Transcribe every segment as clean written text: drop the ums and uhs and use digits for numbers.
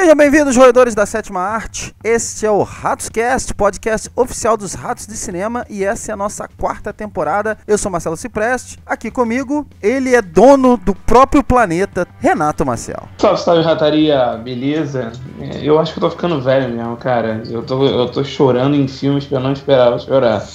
Sejam bem-vindos, roedores da sétima arte. Este é o RatosCast, podcast oficial dos Ratos de Cinema, e essa é a nossa quarta temporada. Eu sou Marcelo Cipreste, aqui comigo, ele é dono do próprio planeta, Renato Maciel. Salve, rataria, beleza? Eu acho que eu tô ficando velho mesmo, cara. Eu tô chorando em filmes que eu não esperava chorar.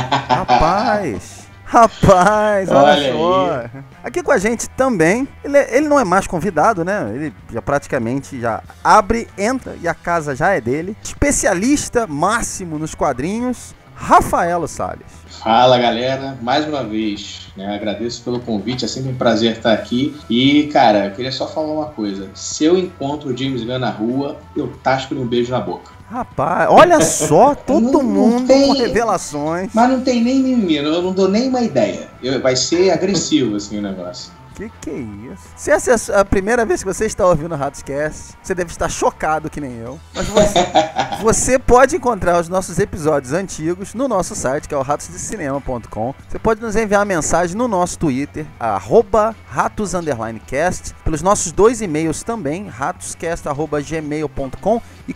Rapaz, olha só. Aí. Aqui com a gente também, ele não é mais convidado, né? Ele já praticamente já abre, entra e a casa já é dele. Especialista máximo nos quadrinhos, Rafaelo Salles. Fala, galera, mais uma vez, né? Agradeço pelo convite, é sempre um prazer estar aqui. E, cara, eu queria só falar uma coisa. Se eu encontro o James Gunn na rua, eu tasco-lhe um beijo na boca. Rapaz, olha só, todo mundo com revelações. Mas não tem nem mimimi, eu não dou nem uma ideia. Vai ser agressivo, assim, o negócio. Que é isso? Se essa é a primeira vez que você está ouvindo o RatosCast, você deve estar chocado que nem eu. Mas você pode encontrar os nossos episódios antigos no nosso site, que é o ratosdecinema.com. Você pode nos enviar mensagem no nosso Twitter, @ratos_cast, pelos nossos 2 e-mails também, ratoscast@gmail.com e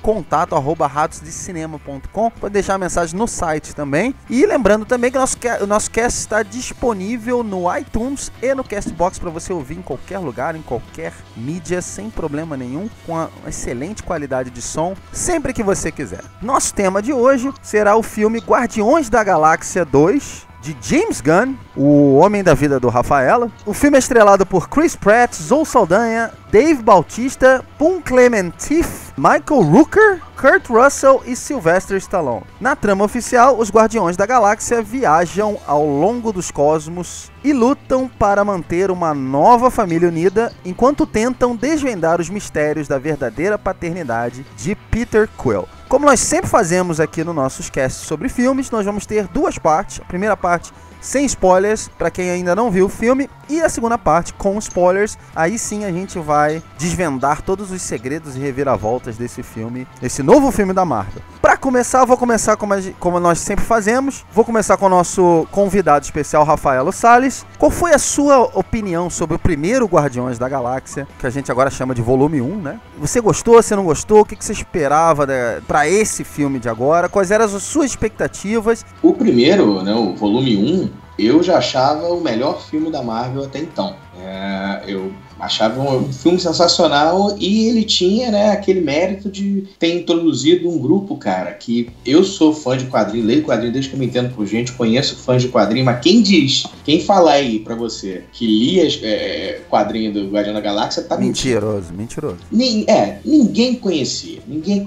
contato@ratosdecinema.com. Pode deixar a mensagem no site também. E lembrando também que o nosso cast está disponível no iTunes e no Castbox para você ouvir em qualquer lugar, em qualquer mídia, sem problema nenhum, com uma excelente qualidade de som, sempre que você quiser. Nosso tema de hoje será o filme Guardiões da Galáxia 2, de James Gunn, o homem da vida do Rafaela. O filme é estrelado por Chris Pratt, Zoe Saldanha, Dave Bautista, Pum Clementif, Michael Rooker, Kurt Russell e Sylvester Stallone. Na trama oficial, os Guardiões da Galáxia viajam ao longo dos cosmos e lutam para manter uma nova família unida, enquanto tentam desvendar os mistérios da verdadeira paternidade de Peter Quill. Como nós sempre fazemos aqui no nossos casts sobre filmes, nós vamos ter 2 partes. A primeira parte sem spoilers, para quem ainda não viu o filme, e a segunda parte com spoilers. Aí sim a gente vai desvendar todos os segredos e reviravoltas desse filme, esse novo filme da Marvel. Para começar, eu vou começar como nós sempre fazemos. Vou começar com o nosso convidado especial, Rafaelo Salles. Qual foi a sua opinião sobre o primeiro Guardiões da Galáxia, que a gente agora chama de volume 1, né? Você gostou, você não gostou? O que você esperava para esse filme de agora? Quais eram as suas expectativas? O primeiro, né, o volume 1, eu já achava o melhor filme da Marvel até então. Eu achava um filme sensacional e ele tinha, né, aquele mérito de ter introduzido um grupo, cara, que eu sou fã de quadrinho, leio quadrinho desde que eu me entendo por gente, conheço fãs de quadrinho, mas quem falar aí pra você que lia quadrinho do Guardião da Galáxia tá mentindo. Mentiroso. Ninguém conhecia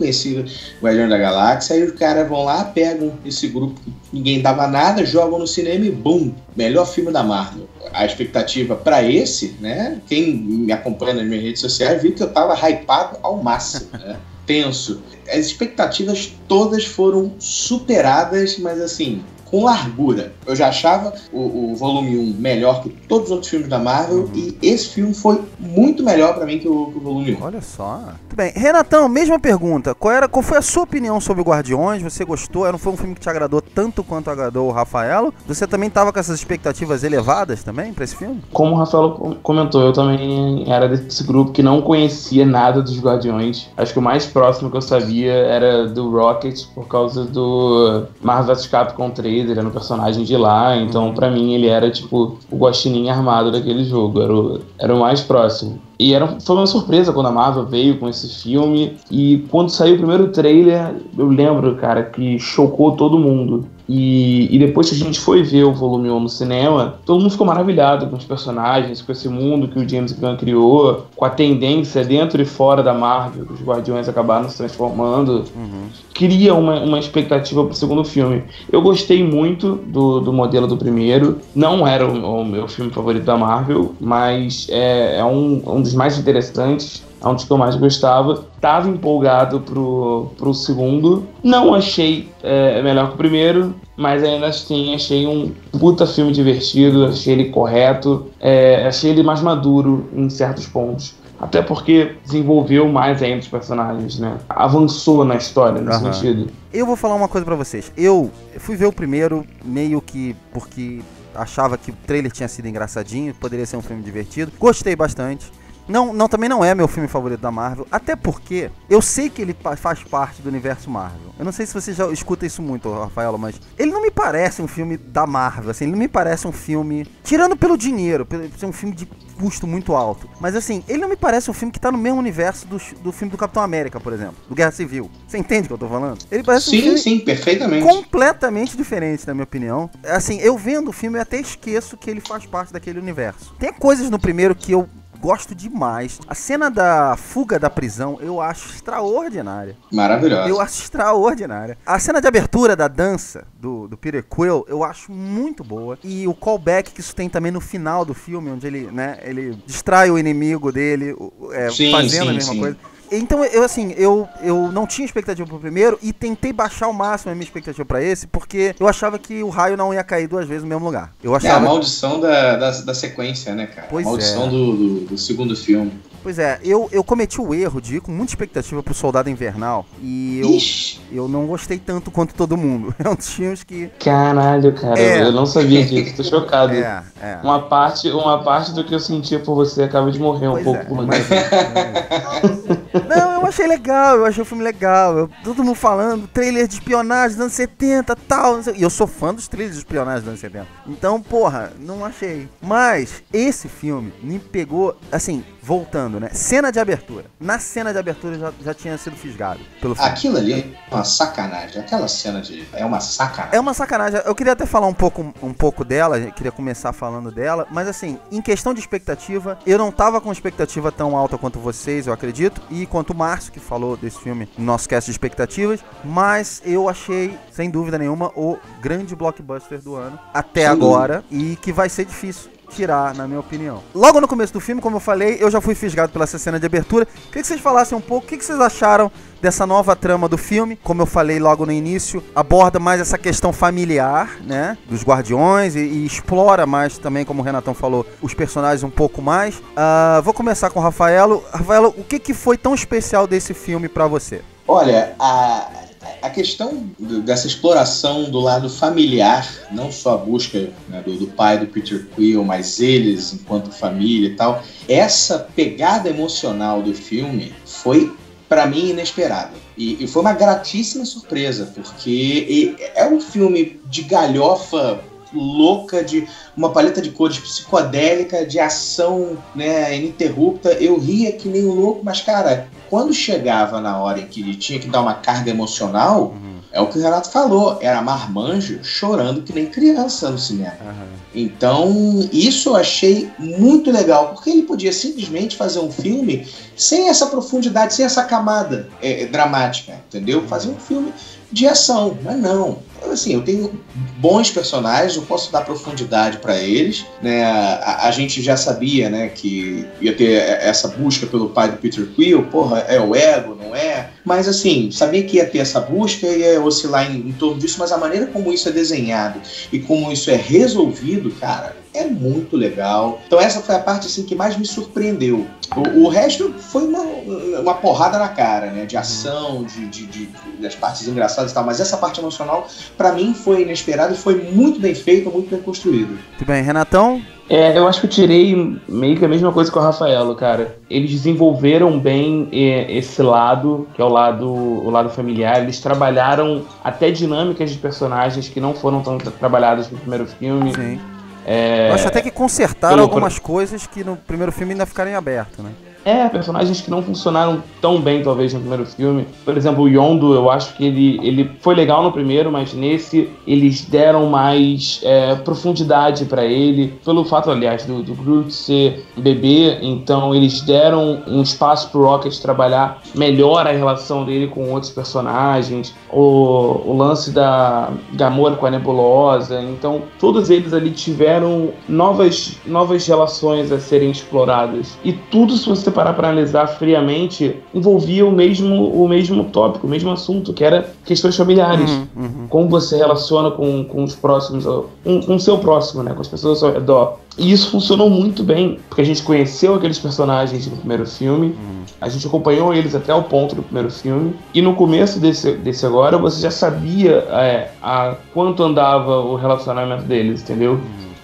o Guardião da Galáxia, aí os caras vão lá, pegam esse grupo que ninguém dava nada, jogam no cinema e bum, melhor filme da Marvel. A expectativa pra esse, né, quem me acompanha nas minhas redes sociais viu que eu tava hypado ao máximo, né, tenso. As expectativas todas foram superadas, mas assim, com largura. Eu já achava o volume 1 melhor que todos os outros filmes da Marvel, e esse filme foi muito melhor pra mim que o volume 1. Olha só. Muito bem. Renatão, mesma pergunta. Qual foi a sua opinião sobre o Guardiões? Você gostou? Não foi um filme que te agradou tanto quanto agradou o Rafaelo? Você também estava com essas expectativas elevadas também pra esse filme? Como o Rafaelo comentou, eu também era desse grupo que não conhecia nada dos Guardiões. Acho que o mais próximo que eu sabia era do Rocket, por causa do Marvel vs Capcom 3. Ele era um personagem de lá, então pra mim ele era tipo o guaxinim armado daquele jogo, era o mais próximo. E foi uma surpresa quando a Marvel veio com esse filme, e quando saiu o primeiro trailer, eu lembro, cara, que chocou todo mundo. E depois que a gente foi ver o volume 1 no cinema, todo mundo ficou maravilhado com os personagens, com esse mundo que o James Gunn criou, com a tendência dentro e fora da Marvel, que os Guardiões acabaram se transformando. Cria uma expectativa pro segundo filme. Eu gostei muito do modelo do primeiro, não era o meu filme favorito da Marvel, mas é um dos mais interessantes, é um dos que eu mais gostava. Tava empolgado pro segundo. Não achei melhor que o primeiro, mas ainda assim achei um puta filme divertido, achei ele correto, achei ele mais maduro em certos pontos. Até porque desenvolveu mais ainda os personagens, né? Avançou na história nesse sentido. Eu vou falar uma coisa pra vocês. Eu fui ver o primeiro meio que porque achava que o trailer tinha sido engraçadinho, poderia ser um filme divertido. Gostei bastante. Não, também não é meu filme favorito da Marvel, até porque eu sei que ele faz parte do universo Marvel. Eu não sei se você já escuta isso muito, Rafaela, mas ele não me parece um filme da Marvel, assim, ele não me parece um filme, tirando pelo dinheiro, por ser um filme de custo muito alto, mas assim, ele não me parece um filme que tá no mesmo universo do filme do Capitão América, por exemplo, do Guerra Civil. Você entende o que eu tô falando? Ele parece um filme sim, perfeitamente. Completamente diferente, na minha opinião. Assim, eu vendo o filme, eu até esqueço que ele faz parte daquele universo. Tem coisas no primeiro que eu gosto demais. A cena da fuga da prisão eu acho extraordinária. Maravilhosa. Eu acho extraordinária. A cena de abertura da dança do Peter Quill eu acho muito boa. E o callback que isso tem também no final do filme, onde ele, né, ele distrai o inimigo dele, fazendo a mesma coisa. Então, eu não tinha expectativa pro primeiro e tentei baixar ao máximo a minha expectativa pra esse, porque eu achava que o raio não ia cair 2 vezes no mesmo lugar. Eu achava... É a maldição da sequência, né, cara? Pois a maldição do segundo filme. Pois é, eu cometi o erro de ir com muita expectativa pro Soldado Invernal e eu não gostei tanto quanto todo mundo. É um dos filmes que... Caralho, cara, eu não sabia disso, tô chocado. Uma parte do que eu sentia por você acaba de morrer um pouco por dentro. Não, eu achei legal, eu achei o filme legal. Todo mundo falando, trailer de espionagem dos anos 70 e tal. E eu sou fã dos trailers de espionagem dos anos 70. Então, porra, não achei. Mas esse filme me pegou, assim, voltando, né? Cena de abertura. Na cena de abertura já tinha sido fisgado pelo filme. Aquilo ali é uma sacanagem. Aquela cena é uma sacanagem. É uma sacanagem. Eu queria até falar um pouco dela, queria começar falando dela, mas assim, em questão de expectativa, eu não tava com expectativa tão alta quanto vocês, eu acredito, e quanto o Márcio, que falou desse filme no nosso cast de expectativas, mas eu achei, sem dúvida nenhuma, o grande blockbuster do ano, até agora, e que vai ser difícil tirar, na minha opinião. Logo no começo do filme, como eu falei, eu já fui fisgado pela essa cena de abertura. Queria que vocês falassem um pouco o que vocês acharam dessa nova trama do filme. Como eu falei logo no início, aborda mais essa questão familiar, né, dos Guardiões e explora mais também, como o Renatão falou, os personagens um pouco mais. Vou começar com o Rafaelo. Rafaelo, o que foi tão especial desse filme pra você? Olha, a questão dessa exploração do lado familiar, não só a busca, né, do pai do Peter Quill, mas eles enquanto família e tal, essa pegada emocional do filme foi, pra mim, inesperada. E foi uma gratíssima surpresa, porque é um filme de galhofa louca, de uma paleta de cores psicodélica, de ação, né, ininterrupta. Eu ria que nem um louco, mas, cara, quando chegava na hora em que ele tinha que dar uma carga emocional, é o que o Renato falou, era marmanjo chorando que nem criança no cinema. Então, isso eu achei muito legal, porque ele podia simplesmente fazer um filme sem essa profundidade, sem essa camada dramática, entendeu? Fazer um filme de ação, mas não. Assim, eu tenho bons personagens, eu posso dar profundidade para eles, né? A gente já sabia, né, que ia ter essa busca pelo pai do Peter Quill, porra, é o ego, não é? Mas assim, sabia que ia ter essa busca, ia oscilar em torno disso, mas a maneira como isso é desenhado e como isso é resolvido, cara, é muito legal. Então essa foi a parte assim que mais me surpreendeu. O resto foi uma porrada na cara, né? De ação, das partes engraçadas e tal. Mas essa parte emocional, pra mim, foi inesperada e foi muito bem feita, muito bem construída. Muito bem, Renatão? Eu acho que eu tirei meio que a mesma coisa que o Rafaelo, cara. Eles desenvolveram bem esse lado, que é o lado familiar. Eles trabalharam até dinâmicas de personagens que não foram tão trabalhadas no primeiro filme. Sim. Eu acho até que consertaram algumas coisas que no primeiro filme ainda ficaram em aberto, né? Personagens que não funcionaram tão bem, talvez, no primeiro filme. Por exemplo, o Yondu, eu acho que ele foi legal no primeiro, mas nesse eles deram mais profundidade pra ele. Pelo fato, aliás, do Groot ser bebê, então eles deram um espaço pro Rocket trabalhar melhor a relação dele com outros personagens. O lance da Gamora com a Nebulosa. Então, todos eles ali tiveram novas relações a serem exploradas. E tudo, se você parar para analisar friamente, envolvia o mesmo tópico, o mesmo assunto, que era questões familiares. Como você relaciona com os próximos, com o seu próximo, né, com as pessoas ao redor. E isso funcionou muito bem, porque a gente conheceu aqueles personagens no primeiro filme, a gente acompanhou eles até o ponto do primeiro filme, e no começo desse agora, você já sabia a quanto andava o relacionamento deles, entendeu?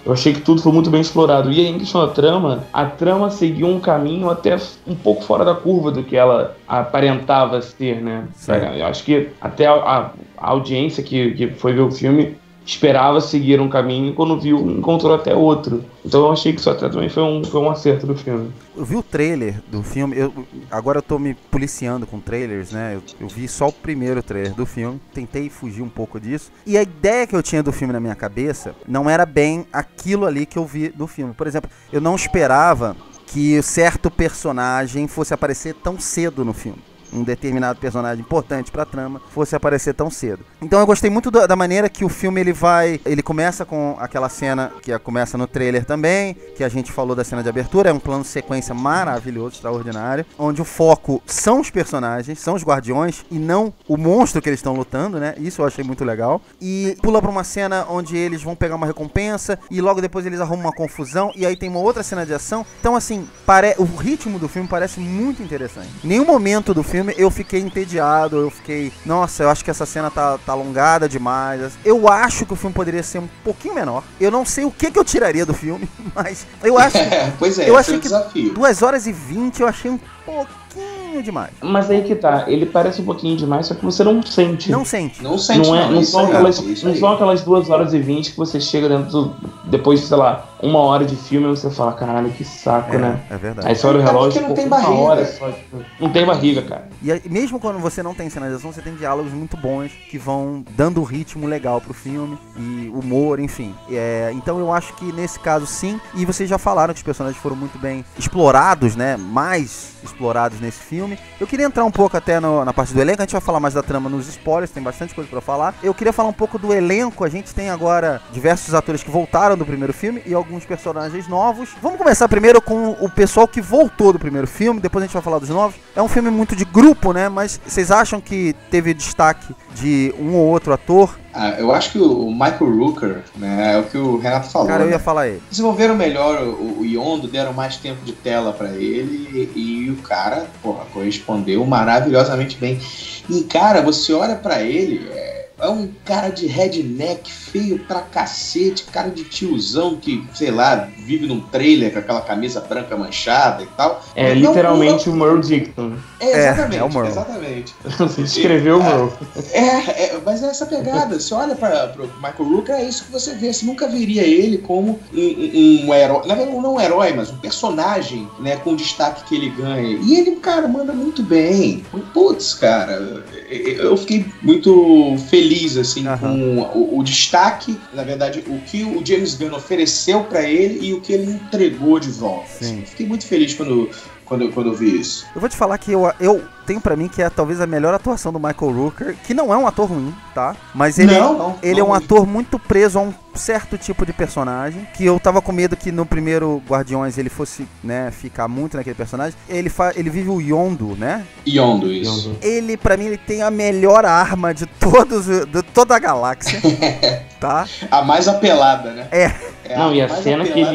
Eu achei que tudo foi muito bem explorado. E aí, em questão da trama, a trama seguiu um caminho até um pouco fora da curva do que ela aparentava ser, né? Eu acho que até a audiência que foi ver o filme esperava seguir um caminho e quando viu, encontrou até outro. Então eu achei que isso até também foi um acerto do filme. Eu vi o trailer do filme, agora eu tô me policiando com trailers, né? Eu vi só o primeiro trailer do filme, tentei fugir um pouco disso. E a ideia que eu tinha do filme na minha cabeça não era bem aquilo ali que eu vi do filme. Por exemplo, eu não esperava que certo personagem fosse aparecer tão cedo no filme. Um determinado personagem importante pra trama fosse aparecer tão cedo. Então eu gostei muito da maneira que o filme ele começa com aquela cena que começa no trailer também, que a gente falou da cena de abertura, é um plano de sequência maravilhoso, extraordinário, onde o foco são os personagens, são os guardiões e não o monstro que eles estão lutando, né? Isso eu achei muito legal. E pula pra uma cena onde eles vão pegar uma recompensa e logo depois eles arrumam uma confusão e aí tem uma outra cena de ação. Então assim, o ritmo do filme parece muito interessante. Em nenhum momento do filme eu fiquei entediado, nossa, eu acho que essa cena tá alongada demais. Eu acho que o filme poderia ser um pouquinho menor. Eu não sei o que eu tiraria do filme, mas eu acho pois é, eu esse achei é o desafio. 2 horas e 20 eu achei um pouquinho demais. Mas aí que tá, ele parece um pouquinho demais, só que você não sente. Não sente. Não sente, não são aquelas 2 horas e 20 que você chega depois de, sei lá, 1 hora de filme e você fala, caralho, que saco, né? É verdade. Aí você olha o relógio, não tem barriga. 1 hora só, não tem barriga, cara. E aí, mesmo quando você não tem cena de ação, você tem diálogos muito bons que vão dando ritmo legal pro filme e humor, enfim. Então eu acho que nesse caso sim, e vocês já falaram que os personagens foram muito bem explorados, né? Mais explorados nesse filme. Eu queria entrar um pouco até na parte do elenco, a gente vai falar mais da trama nos spoilers, tem bastante coisa pra falar. Eu queria falar um pouco do elenco, a gente tem agora diversos atores que voltaram do primeiro filme e alguns personagens novos. Vamos começar primeiro com o pessoal que voltou do primeiro filme, depois a gente vai falar dos novos. É um filme muito de grupo, né? Mas vocês acham que teve destaque de um ou outro ator? Eu acho que o Michael Rooker, né, é o que o Renato falou. Cara, eu ia falar ele. Desenvolveram melhor o Yondo, deram mais tempo de tela pra ele e o cara, correspondeu maravilhosamente bem. E, cara, você olha pra ele, é um cara de redneck, feio pra cacete, cara de tiozão que, sei lá, vive num trailer com aquela camisa branca manchada e tal. É literalmente o Merle Dixon. Exatamente, é o Merle. Exatamente. Você descreveu o Merle. Mas é essa pegada. Você olha pro Michael Rooker, é isso que você vê. Você nunca veria ele como um herói, na verdade não um herói, mas um personagem, né, com o destaque que ele ganha. E ele, cara, manda muito bem. Putz, cara, eu fiquei muito feliz, assim, com o destaque, na verdade, o que o James Gunn ofereceu pra ele e o que ele entregou de volta. Assim. Fiquei muito feliz quando eu vi isso. Eu vou te falar que eu tenho pra mim que é talvez a melhor atuação do Michael Rooker, que não é um ator ruim, tá? Mas ele é um ator muito preso a um certo tipo de personagem, que eu tava com medo que no primeiro Guardiões ele fosse, né, ficar muito naquele personagem. Ele vive o Yondo, né? Yondo, isso. Ele, pra mim, ele tem a melhor arma de toda a galáxia, tá? A mais apelada, né? E a cena que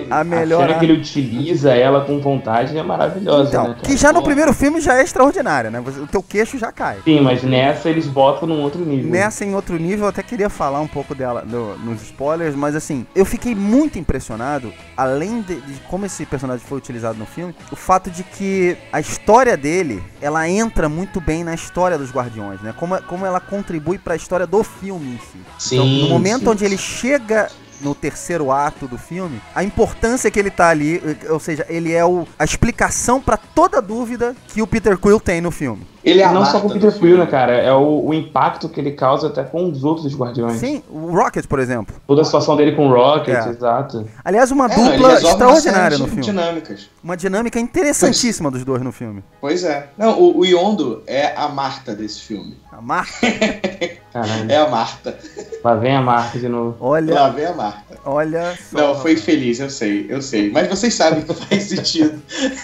ele utiliza ela com vontade é maravilhosa, então, né, cara? Que já no primeiro filme já é extraordinária, né? O teu queixo já cai. Sim, mas nessa eles botam num outro nível. Nessa em outro nível, eu até queria falar um pouco dela nos spoilers, mas assim, eu fiquei muito impressionado, além de como esse personagem foi utilizado no filme, o fato de que a história dele, ela entra muito bem na história dos Guardiões, né? Como ela contribui pra história do filme em si. Sim, então, no momento onde ele chega no terceiro ato do filme, a importância que ele tá ali, ou seja, ele é a explicação pra toda dúvida que o Peter Quill tem no filme. Ele é não só com o Peter Quill, né, cara? É o impacto que ele causa até com os outros Guardiões. Sim, o Rocket, por exemplo. Toda a situação dele com o Rocket, exato. Aliás, uma dupla extraordinária no filme. Dinâmicas. Uma dinâmica interessantíssima dos dois no filme. Pois é. Não, o Yondo é a Marta desse filme. A Marta? Caralho. É a Marta. Lá vem a Marta de novo. Lá vem a Marta. Olha só. Não, foi infeliz, eu sei. Mas vocês sabem que faz sentido.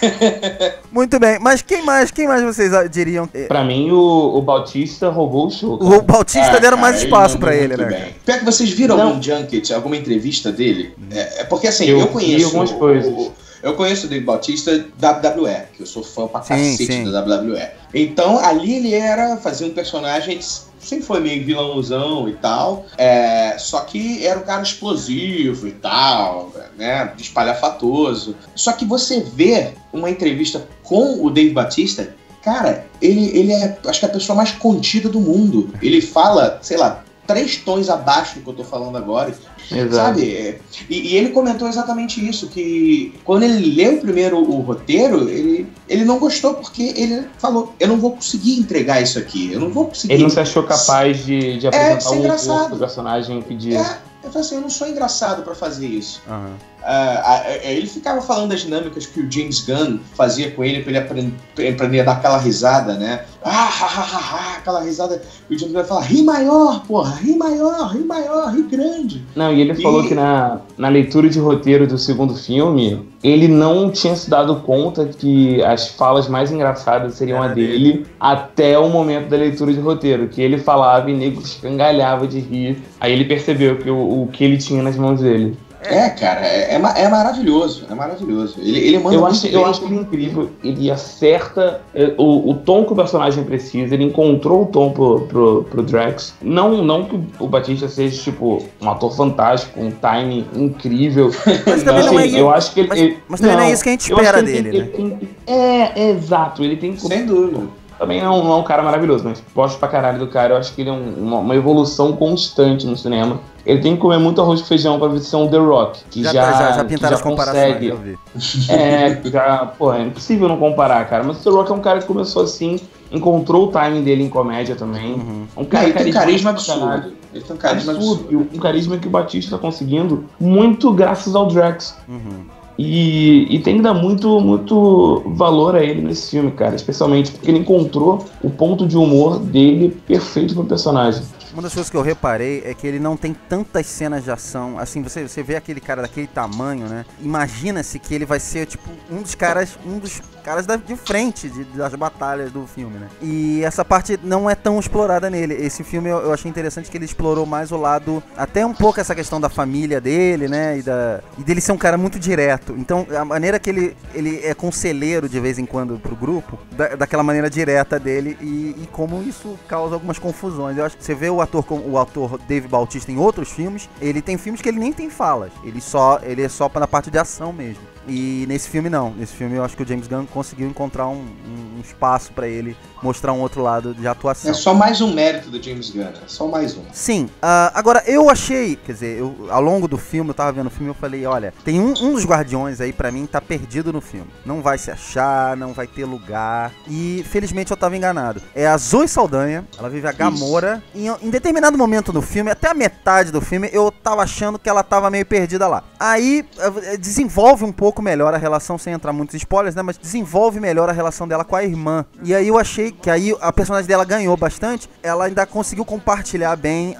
Muito bem, mas quem mais vocês diriam? Pra mim, o Bautista roubou o show. Cara. O Bautista deram mais espaço pra ele, né? Bem. Pior que vocês viram algum junket, alguma entrevista dele? Porque assim, eu conheço. Algumas coisas. Eu conheço o Dave Bautista da WWE, que eu sou fã pra cacete da WWE. Então, ali ele fazia um personagem que sempre foi meio vilãozão e tal, só que era um cara explosivo e tal, né, espalhafatoso. Só que você vê uma entrevista com o Dave Bautista, cara, ele é, acho que a pessoa mais contida do mundo. Ele fala, sei lá, 3 tons abaixo do que eu tô falando agora. Exato. Sabe? E ele comentou exatamente isso, que quando ele leu primeiro o roteiro, ele não gostou, porque ele falou, eu não vou conseguir entregar isso aqui, eu não vou conseguir. Ele não se achou capaz de apresentar o humor que o personagem pedia. Eu falei assim, eu não sou engraçado pra fazer isso. Uhum. Ele ficava falando das dinâmicas que o James Gunn fazia com ele pra ele aprender a dar aquela risada, né? Aquela risada. E o James Gunn fala, ri maior, porra, ri maior, ri grande. Não, e ele falou que na leitura de roteiro do segundo filme, ele não tinha se dado conta que as falas mais engraçadas seriam a dele até o momento da leitura de roteiro, que ele falava e nego escangalhava de rir. Aí ele percebeu que o que ele tinha nas mãos dele. Cara, é maravilhoso, é maravilhoso. Ele manda eu acho ele incrível, ele acerta o tom que o personagem precisa, ele encontrou o tom pro Drax. Não que o Batista seja, tipo, um ator fantástico, um timing incrível. Mas também não é isso. Eu acho que ele... Mas também não é isso que a gente espera dele, né? Exato, ele tem... Sem dúvida. Também não é um cara maravilhoso, mas gosto pra caralho do cara. Eu acho que ele é uma evolução constante no cinema. Ele tem que comer muito arroz com feijão pra ser um The Rock, que já pintaram as comparações, eu vi. É impossível não comparar, cara. Mas o The Rock é um cara que começou assim, encontrou o timing dele em comédia também. Uhum. Um cara ele tem carisma absurdo. Ele tem um carisma absurdo. Um carisma que o Batista tá conseguindo muito graças ao Drax. Uhum. E tem que dar muito valor a ele nesse filme, cara. Especialmente porque ele encontrou o ponto de humor dele perfeito pro personagem. Uma das coisas que eu reparei é que ele não tem tantas cenas de ação. Assim, você vê aquele cara daquele tamanho, né? Imagina-se que ele vai ser, tipo, um dos caras de frente das batalhas do filme, né? E essa parte não é tão explorada nele. Esse filme eu achei interessante que ele explorou mais o lado, até um pouco essa questão da família dele, né? E dele ser um cara muito direto. Então, a maneira que ele é conselheiro de vez em quando pro grupo, daquela maneira direta dele, e como isso causa algumas confusões. Eu acho que você vê o ator Dave Bautista em outros filmes, ele tem filmes que ele nem tem falas, ele é só na parte de ação mesmo. E nesse filme não, nesse filme eu acho que o James Gunn conseguiu encontrar um espaço pra ele mostrar um outro lado de atuação. É só mais um mérito do James Gunn, é só mais um. Sim, agora eu achei, quer dizer, ao longo do filme, eu tava vendo o filme e eu falei, olha, tem um dos Guardiões aí pra mim tá perdido no filme, não vai se achar, não vai ter lugar, e felizmente eu tava enganado. É a Zoe Saldanha, ela vive a Gamora, em determinado momento no filme, até a metade do filme, eu tava achando que ela tava meio perdida lá. Aí desenvolve um pouco melhor a relação, sem entrar muitos spoilers, né, mas desenvolve melhor a relação dela com a irmã, e aí eu achei que aí a personagem dela ganhou bastante, ela ainda conseguiu compartilhar bem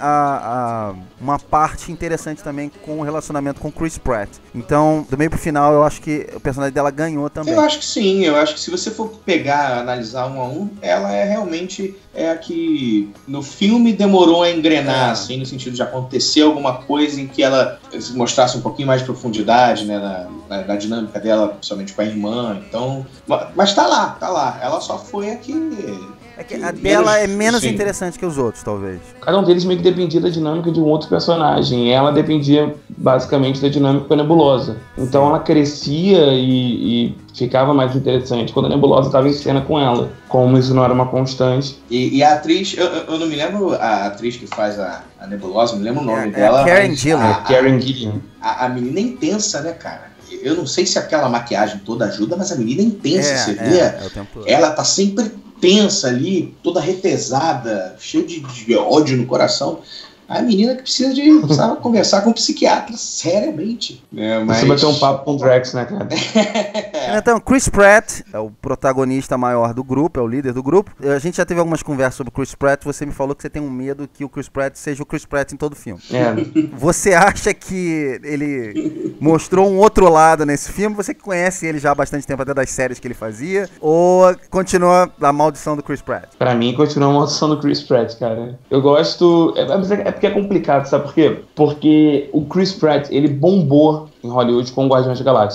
uma parte interessante também com o relacionamento com Chris Pratt. Então, do meio pro final, eu acho que o personagem dela ganhou também. Eu acho que sim, eu acho que se você for pegar, analisar um a um, ela realmente a que no filme demorou a engrenar, assim, no sentido de acontecer alguma coisa em que ela mostrasse um pouquinho mais de profundidade, né, na dinâmica dela, principalmente com a irmã. Então, mas tá lá. Ela só foi a que... É que a dela é menos interessante que os outros, talvez. Cada um deles meio que dependia da dinâmica de um outro personagem. Ela dependia, basicamente, da dinâmica com a Nebulosa. Então ela crescia e ficava mais interessante quando a Nebulosa estava em cena com ela. Como isso não era uma constante. E a atriz, eu não me lembro a atriz que faz a Nebulosa, não me lembro o nome dela. Karen Gillan. Karen Gillan. A menina é intensa, né, cara? Eu não sei se aquela maquiagem toda ajuda, mas a menina é intensa, você vê? Ela tá sempre tensa ali, toda retesada, cheia de ódio no coração. A menina que precisava conversar com um psiquiatra seriamente. Mas... Você bateu um papo com o Drax, né, cara? Então, Chris Pratt é o protagonista maior do grupo, é o líder do grupo. A gente já teve algumas conversas sobre o Chris Pratt. Você me falou que você tem um medo que o Chris Pratt seja o Chris Pratt em todo filme. Você acha que ele mostrou um outro lado nesse filme? Você que conhece ele já há bastante tempo, até das séries que ele fazia? Ou continua a maldição do Chris Pratt? Pra mim, continua a maldição do Chris Pratt, cara. Eu gosto... porque é complicado, sabe por quê? Porque o Chris Pratt, ele bombou em Hollywood com Guardiões da Galáxia. Sim.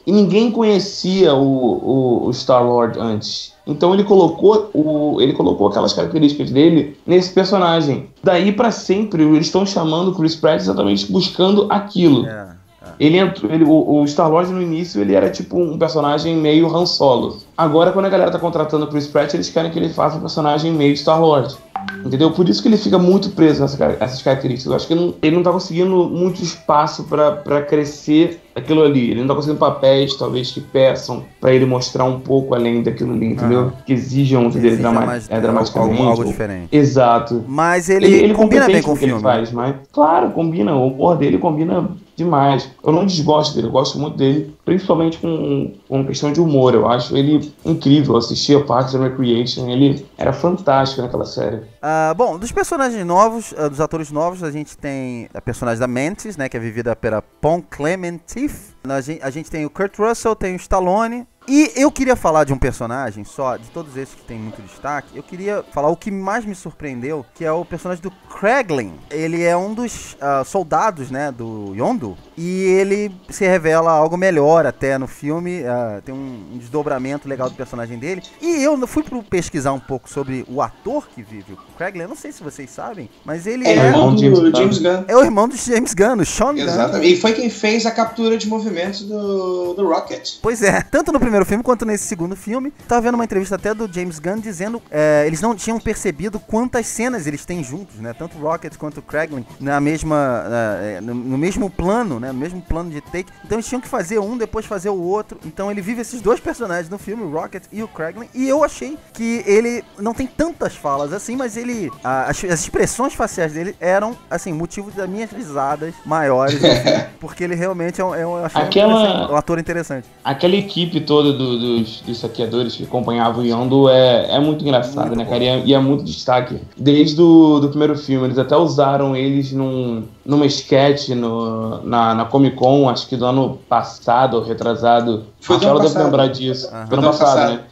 e ninguém conhecia o Star-Lord antes. Então ele colocou aquelas características dele nesse personagem. Daí pra sempre eles estão chamando o Chris Pratt exatamente buscando aquilo. O Star-Lord no início ele era tipo um personagem meio Han Solo. Agora quando a galera tá contratando o Chris Pratt, eles querem que ele faça um personagem meio Star-Lord. Entendeu? Por isso que ele fica muito preso nessas características. Eu acho que ele não tá conseguindo muito espaço pra crescer aquilo ali. Ele não tá conseguindo papéis, talvez, que peçam pra ele mostrar um pouco além daquilo ali, entendeu? Que exijam dele dramaticamente. Algo diferente. Exato. Mas ele combina bem com o filme. Ele faz, mas, claro, combina. O humor dele combina demais. Eu não desgosto dele, eu gosto muito dele, principalmente com questão de humor. Eu acho ele incrível. Eu assisti a Parks and Recreation, ele era fantástico naquela série. Bom, dos personagens novos, dos atores novos, a gente tem a personagem da Mantis, né, que é vivida pela Pom Klementieff. A gente tem o Kurt Russell, tem o Stallone. E eu queria falar de um personagem só, de todos esses que tem muito destaque. Eu queria falar o que mais me surpreendeu, que é o personagem do Kraglin. Ele é um dos soldados, né, do Yondu. E ele se revela algo melhor até no filme. Tem um desdobramento legal do personagem dele. E eu fui pesquisar um pouco sobre o ator que vive o Kraglin. Eu não sei se vocês sabem, mas ele é o irmão do James Gunn. É o irmão do James Gunn, o Sean Gunn. Exatamente. E foi quem fez a captura de movimentos do Rocket. Pois é, tanto no primeiro filme quanto nesse segundo filme. Tava vendo uma entrevista até do James Gunn dizendo eles não tinham percebido quantas cenas eles têm juntos, né? Tanto o Rocket quanto o Kraglin no mesmo plano, né? No mesmo plano de take. Então eles tinham que fazer um, depois fazer o outro. Então ele vive esses dois personagens no filme, o Rocket e o Kraglin. E eu achei que ele não tem tantas falas assim, mas ele as expressões faciais dele eram, assim, motivo das minhas risadas maiores, porque ele realmente eu achei um ator interessante. Aquela equipe toda dos saqueadores que acompanhavam o Yondu é muito engraçada, né, cara? E é muito destaque. Desde o primeiro filme, eles até usaram eles numa sketch na Comic Con, acho que do ano passado ou retrasado. Foi do ano passado. Deve lembrar disso. Foi do ano passado, né?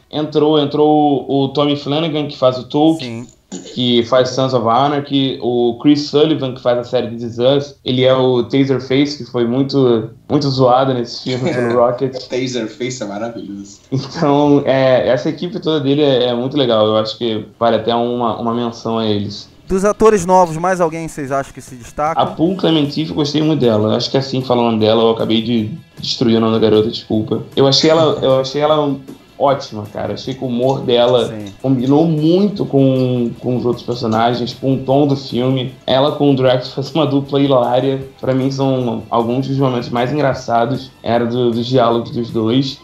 Entrou o Tommy Flanagan, que faz o Tolkien, que faz Sons of Anarchy, o Chris Sullivan, que faz a série This Is Us, ele é o Taserface, que foi muito, muito zoado nesse filme pelo Rocket. Taserface é maravilhoso. Então, essa equipe toda dele é muito legal, eu acho que vale até uma menção a eles. Dos atores novos, mais alguém vocês acham que se destaca? A Pom Klementieff, eu gostei muito dela. Eu acho que assim, falando o nome dela, eu acabei de destruir o nome da garota, desculpa. Eu achei ela ótima, cara. Achei que o humor dela combinou muito com os outros personagens, com o tom do filme. Ela com o Drax faz uma dupla hilária. Pra mim são alguns dos momentos mais engraçados dos diálogos dos dois.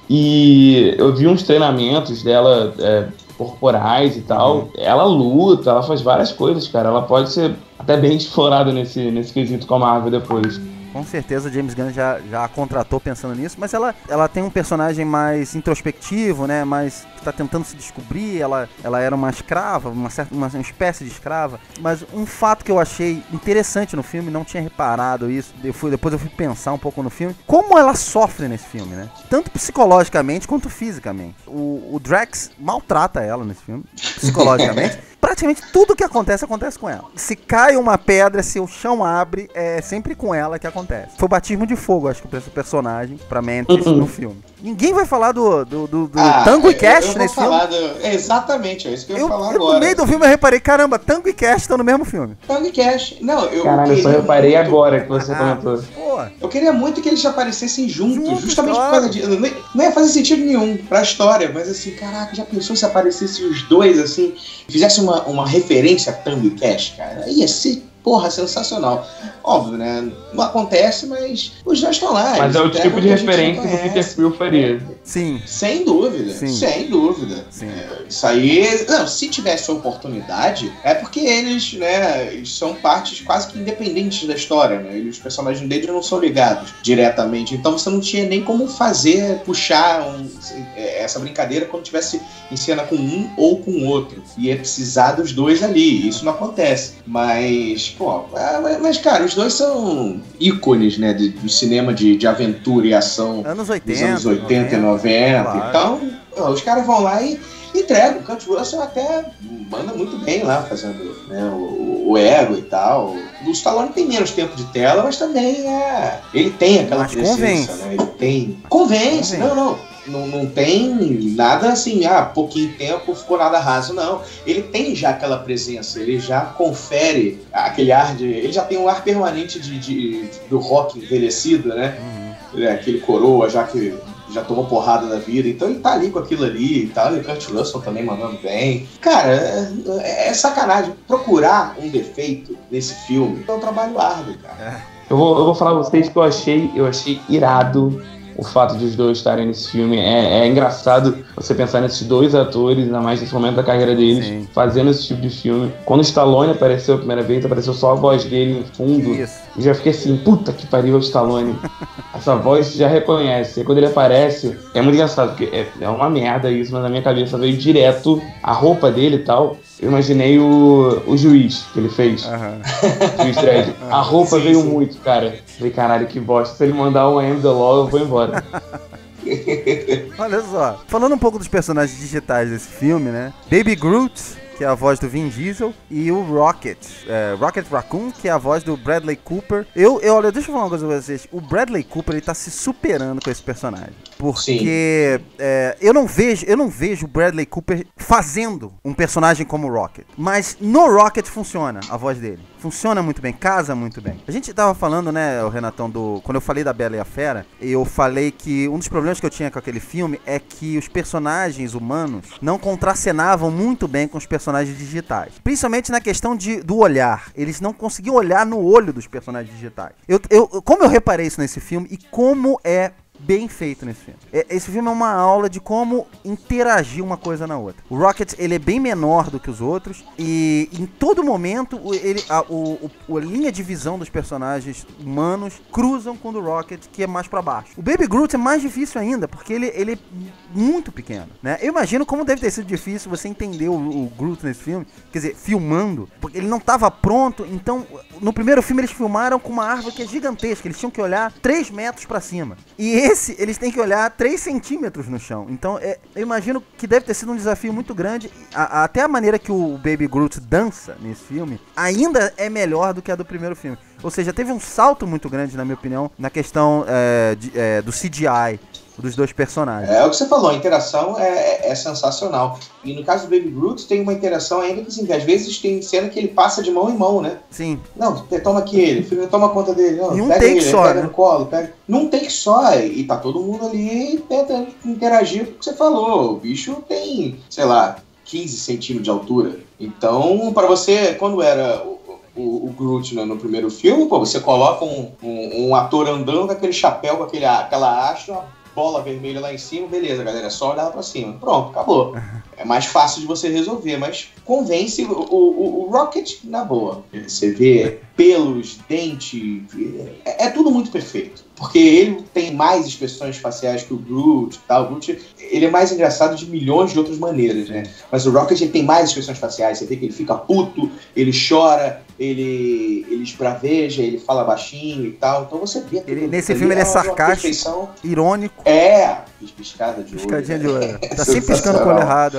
E eu vi uns treinamentos dela corporais e tal. Ela luta, ela faz várias coisas, cara. Ela pode ser até bem explorada nesse quesito com a Marvel depois. Com certeza o James Gunn já a contratou pensando nisso, mas ela tem um personagem mais introspectivo, né? Mais que tá tentando se descobrir. Ela era uma escrava, uma espécie de escrava. Mas um fato que eu achei interessante no filme, não tinha reparado isso, depois eu fui pensar um pouco no filme, como ela sofre nesse filme, né? Tanto psicologicamente quanto fisicamente. O Drax maltrata ela nesse filme, psicologicamente. Praticamente tudo que acontece com ela. Se cai uma pedra, se o chão abre, é sempre com ela que acontece. Foi o batismo de fogo, acho que, pra esse personagem, pra Mantis, no filme. Ninguém vai falar do Tango e Cash nesse filme? Exatamente, é isso que eu ia falar agora. No meio do filme eu reparei, caramba, Tango e Cash estão no mesmo filme. Tango e Cash. Não, Caralho, eu só reparei agora que você comentou. Eu queria muito que eles aparecessem juntos justamente por causa disso. Não ia fazer sentido nenhum pra história, mas assim, caraca, já pensou se aparecessem os dois, assim, fizesse uma referência a Tango e Cash, cara? Ia ser, sensacional. Óbvio, né? Não acontece, mas os dois estão lá. Mas é o tipo de referência que o Peter Quill faria. Sim. Sem dúvida. Sim. Sem dúvida. Sim. Isso aí... Não, se tivesse oportunidade, é porque eles, né, eles são partes quase que independentes da história, né? Os personagens deles não são ligados diretamente. Então você não tinha nem como puxar essa brincadeira quando tivesse em cena com um ou com o outro. Ia precisar dos dois ali. Isso não acontece. Mas, cara, os dois são ícones, né, do cinema de aventura e ação anos 80, dos anos 80 e 90. Claro. Então, os caras vão lá e entregam. O Kurt Russell até manda muito bem lá, fazendo, né, o o ego e tal. O Stallone tem menos tempo de tela, mas também ele tem aquela presença, né? Ele tem... Convence. Não tem nada assim, pouquinho tempo, ficou nada raso, não. Ele tem já aquela presença, ele já confere aquele ar de... Ele já tem um ar permanente do rock envelhecido, né? Aquele coroa, já que já tomou porrada da vida, então ele tá ali com aquilo ali e tal, e o Kurt Russell também mandando bem. Cara, é sacanagem. Procurar um defeito nesse filme é um trabalho árduo, cara. Eu vou falar pra vocês que eu achei irado o fato de os dois estarem nesse filme. É engraçado você pensar nesses dois atores, ainda mais nesse momento da carreira deles, Sim. fazendo esse tipo de filme. Quando o Stallone apareceu a primeira vez, apareceu só a voz dele no fundo. Isso. E já fiquei assim, puta que pariu, o Stallone. Essa voz já reconhece. E quando ele aparece, é muito engraçado, porque é uma merda isso, mas na minha cabeça veio direto a roupa dele e tal. Eu imaginei o juiz que ele fez. Juiz Dredd. A roupa veio muito, cara. Falei, caralho, que bosta. Se ele mandar o I Am The Law, eu vou embora. Olha só. Falando um pouco dos personagens digitais desse filme, né? Baby Groot, que é a voz do Vin Diesel, e o Rocket Raccoon, que é a voz do Bradley Cooper. Olha, deixa eu falar uma coisa pra vocês. O Bradley Cooper, ele tá se superando com esse personagem. Porque eu não vejo o Bradley Cooper fazendo um personagem como o Rocket. Mas no Rocket funciona a voz dele. Funciona muito bem, casa muito bem. A gente tava falando, né, o Renatão, quando eu falei da Bela e a Fera, eu falei que um dos problemas que eu tinha com aquele filme é que os personagens humanos não contracenavam muito bem com os personagens digitais. Principalmente na questão do olhar. Eles não conseguiam olhar no olho dos personagens digitais. Como eu reparei isso nesse filme e como é bem feito nesse filme. Esse filme é uma aula de como interagir uma coisa na outra. O Rocket, ele é bem menor do que os outros e em todo momento a linha de visão dos personagens humanos cruzam com o do Rocket, que é mais pra baixo. O Baby Groot é mais difícil ainda, porque ele é muito pequeno, né? Eu imagino como deve ter sido difícil você entender o Groot nesse filme, quer dizer, filmando, porque ele não estava pronto, então no primeiro filme eles filmaram com uma árvore que é gigantesca, eles tinham que olhar 3 metros pra cima. E eles têm que olhar 3 centímetros no chão. Então, eu imagino que deve ter sido um desafio muito grande. Até a maneira que o Baby Groot dança nesse filme ainda é melhor do que a do primeiro filme. Ou seja, teve um salto muito grande, na minha opinião, na questão do CGI dos dois personagens. É o que você falou, a interação é sensacional. E no caso do Baby Groot tem uma interação ainda que, assim, que às vezes tem cena que ele passa de mão em mão, né? Sim. Não, toma aqui ele, filho, toma conta dele. Não, e um pega take ele, só, pega né? no colo, pega. Num take só, e tá todo mundo ali tentando interagir com o que você falou. O bicho tem, sei lá, 15 centímetros de altura. Então, pra você, quando era o Groot no primeiro filme, pô, você coloca um ator andando com aquele chapéu, com aquela haste, uma bola vermelha lá em cima, beleza, galera, é só olhar lá pra cima. Pronto, acabou. É mais fácil de você resolver, mas convence o Rocket na boa. Você vê pelos, dente, é tudo muito perfeito. Porque ele tem mais expressões faciais que o Groot e tal. O Groot, ele é mais engraçado de milhões de outras maneiras, né? Mas o Rocket, ele tem mais expressões faciais. Você vê que ele fica puto, ele chora, ele esbraveja, ele fala baixinho e tal. Então você vê... Nesse filme ele é sarcástico, irônico. Piscada de olho. Piscadinha de olho. Tá sempre piscando com o olho errado,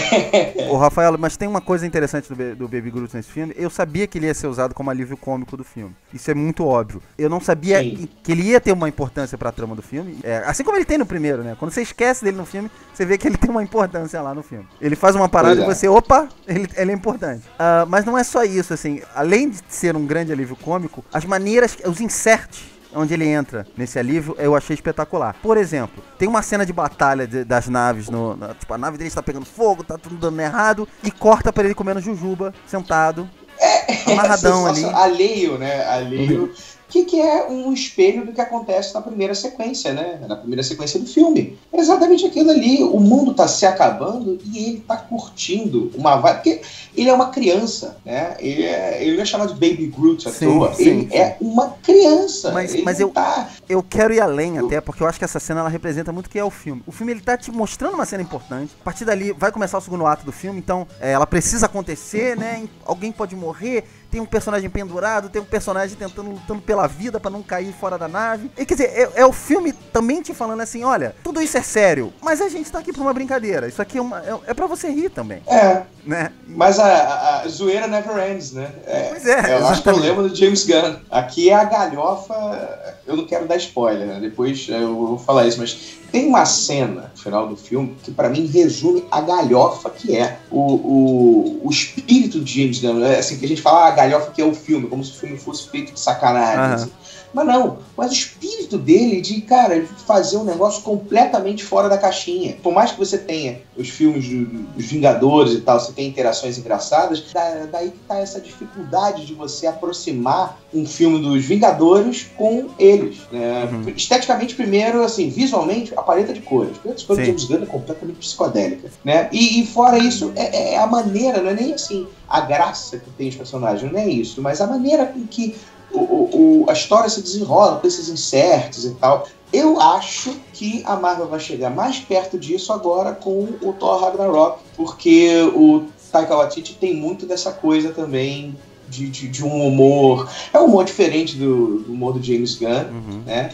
Ô, Rafael, mas tem uma coisa interessante do Baby Groot nesse filme. Eu sabia que ele ia ser usado como alívio cômico do filme. Isso é muito óbvio. Eu não sabia que ele ia ter uma importância pra trama do filme. Assim como ele tem no primeiro, né? Quando você esquece dele no filme, você vê que ele tem uma importância lá no filme. Ele faz uma parada e você, opa, ele é importante. Mas não é só isso, assim. Além de ser um grande alívio cômico, as maneiras, os inserts onde ele entra nesse alívio, eu achei espetacular. Por exemplo, tem uma cena de batalha das naves, tipo, a nave dele está pegando fogo, tá tudo dando errado, e corta pra ele comendo jujuba, sentado, amarradão ali. Alheio, né? Alheio. Que é um espelho do que acontece na primeira sequência, né? Na primeira sequência do filme. É exatamente aquilo ali. O mundo tá se acabando e ele tá curtindo uma vibe. Porque ele é uma criança, né? Ele não é chamado de Baby Groot à toa. Ele é uma criança. Mas eu quero ir além até, porque eu acho que essa cena ela representa muito o que é o filme. O filme ele tá te mostrando uma cena importante. A partir dali vai começar o segundo ato do filme, então ela precisa acontecer, né? Alguém pode morrer. Tem um personagem pendurado, tem um personagem lutando pela vida pra não cair fora da nave. E, quer dizer, é o filme também te falando assim, olha, tudo isso é sério, mas a gente tá aqui pra uma brincadeira. Isso aqui é pra você rir também. né? Mas a zoeira never ends, né? Pois é, eu acho que é o problema do James Gunn. Aqui é a galhofa, eu não quero dar spoiler, né? Depois eu vou falar isso, mas tem uma cena no final do filme que pra mim resume a galhofa que é o espírito de James Gunn. Assim, que a gente fala a galhofa que é o filme, como se o filme fosse feito de sacanagem. Assim. Mas não, mas o espírito dele de, cara, fazer um negócio completamente fora da caixinha. Por mais que você tenha os filmes dos Vingadores e tal, você tem interações engraçadas, daí que tá essa dificuldade de você aproximar um filme dos Vingadores com eles. Né? Esteticamente, primeiro, assim, visualmente, a paleta de cores. A paleta de cores de James Gunn é completamente psicodélica. Né? E fora isso, é a maneira, não é nem assim a graça que tem os personagens, não é isso, mas a maneira com que a história se desenrola com esses insertos e tal. Eu acho que a Marvel vai chegar mais perto disso agora com o Thor Ragnarok, porque o Taika Waititi tem muito dessa coisa também de um humor. É um humor diferente do humor do James Gunn, né?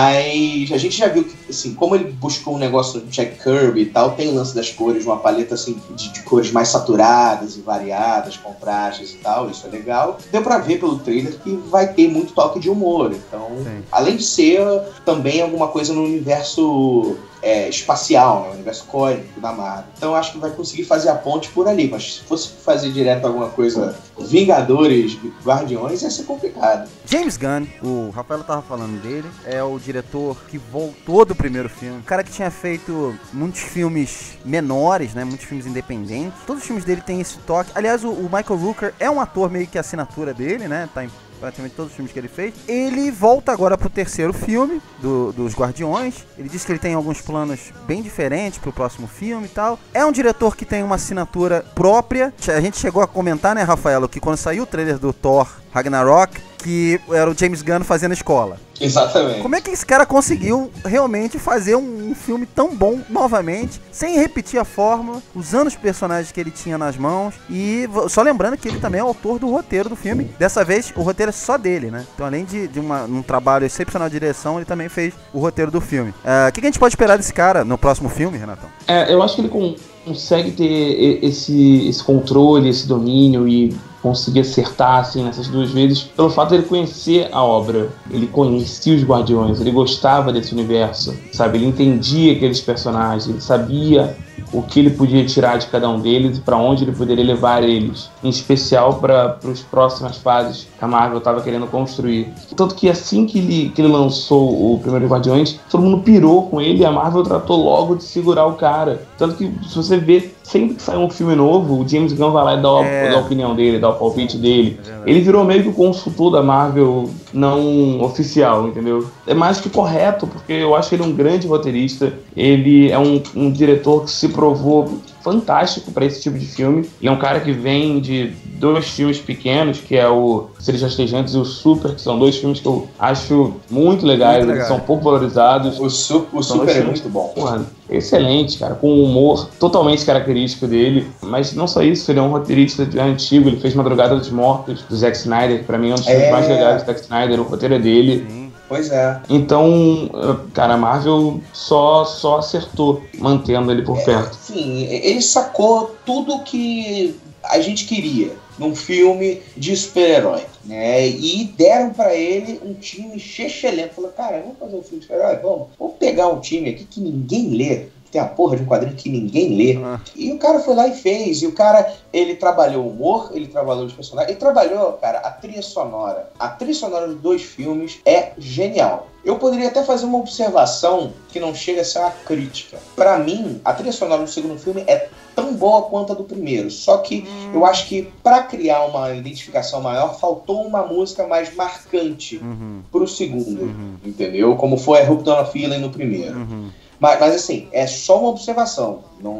Mas a gente já viu que, assim, como ele buscou um negócio do Jack Kirby e tal, tem o lance das cores, uma paleta assim, de cores mais saturadas e variadas, contrastes e tal, isso é legal. Deu pra ver pelo trailer que vai ter muito toque de humor. Então, além de ser também alguma coisa no universo espacial, né? O universo cósmico da Marvel. Então acho que vai conseguir fazer a ponte por ali, mas se fosse fazer direto alguma coisa Vingadores, Guardiões, ia ser complicado. James Gunn, o Rafael tava falando dele, é o diretor que voltou do primeiro filme, o cara que tinha feito muitos filmes menores, né, muitos filmes independentes. Todos os filmes dele tem esse toque. Aliás, o Michael Rooker é um ator meio que a assinatura dele, né, tá em praticamente todos os filmes que ele fez. Ele volta agora pro terceiro filme dos Guardiões. Ele disse que ele tem alguns planos bem diferentes pro próximo filme e tal. É um diretor que tem uma assinatura própria. A gente chegou a comentar, né, Rafael, que quando saiu o trailer do Thor Ragnarok, que era o James Gunn fazendo escola. Exatamente. Como é que esse cara conseguiu realmente fazer um filme tão bom novamente, sem repetir a fórmula, usando os personagens que ele tinha nas mãos, e só lembrando que ele também é o autor do roteiro do filme. Dessa vez, o roteiro é só dele, né? Então, além de um trabalho excepcional de direção, ele também fez o roteiro do filme. O que a gente pode esperar desse cara no próximo filme, Renatão? Eu acho que ele consegue ter esse controle, esse domínio e conseguir acertar assim, nessas duas vezes pelo fato de ele conhecer a obra. Ele conhecia os Guardiões, ele gostava desse universo, sabe? Ele entendia aqueles personagens, ele sabia o que ele podia tirar de cada um deles e para onde ele poderia levar eles, em especial para as próximas fases que a Marvel estava querendo construir. Tanto que assim que ele lançou o primeiro Guardiões, todo mundo pirou com ele e a Marvel tratou logo de segurar o cara. Tanto que, se você vê, sempre que sai um filme novo, o James Gunn vai lá e dá a opinião dele, dá o palpite dele. Ele virou meio que o consultor da Marvel não oficial, entendeu? É mais que correto, porque eu acho que ele é um grande roteirista, ele é um diretor que se provou fantástico para esse tipo de filme. E é um cara que vem de dois filmes pequenos, que é o Seres Rastejantes e o Super, que são dois filmes que eu acho muito legais, eles são pouco valorizados. O Super é muito bom. Porra, excelente, cara, com um humor totalmente característico dele. Mas não só isso, ele é um roteirista antigo, ele fez Madrugada dos Mortos, do Zack Snyder, que pra mim é um dos filmes mais legais do Zack Snyder, o roteiro é dele. Sim. Pois é. Então, cara, a Marvel só acertou mantendo ele por perto. Sim, ele sacou tudo que a gente queria num filme de super-herói, né? E deram pra ele um time chechelento. Falou, cara, vamos fazer um filme de super-herói? Vamos pegar um time aqui que ninguém lê. Tem a porra de um quadrinho que ninguém lê. E o cara foi lá e fez. E o cara, ele trabalhou o humor, ele trabalhou os personagens, ele trabalhou, cara, a trilha sonora. A trilha sonora dos dois filmes é genial. Eu poderia até fazer uma observação que não chega a ser uma crítica. Pra mim, a trilha sonora do segundo filme é tão boa quanto a do primeiro. Só que eu acho que pra criar uma identificação maior, faltou uma música mais marcante pro segundo. Entendeu? Como foi a Hope Donna Feeling no primeiro. Mas assim, é só uma observação.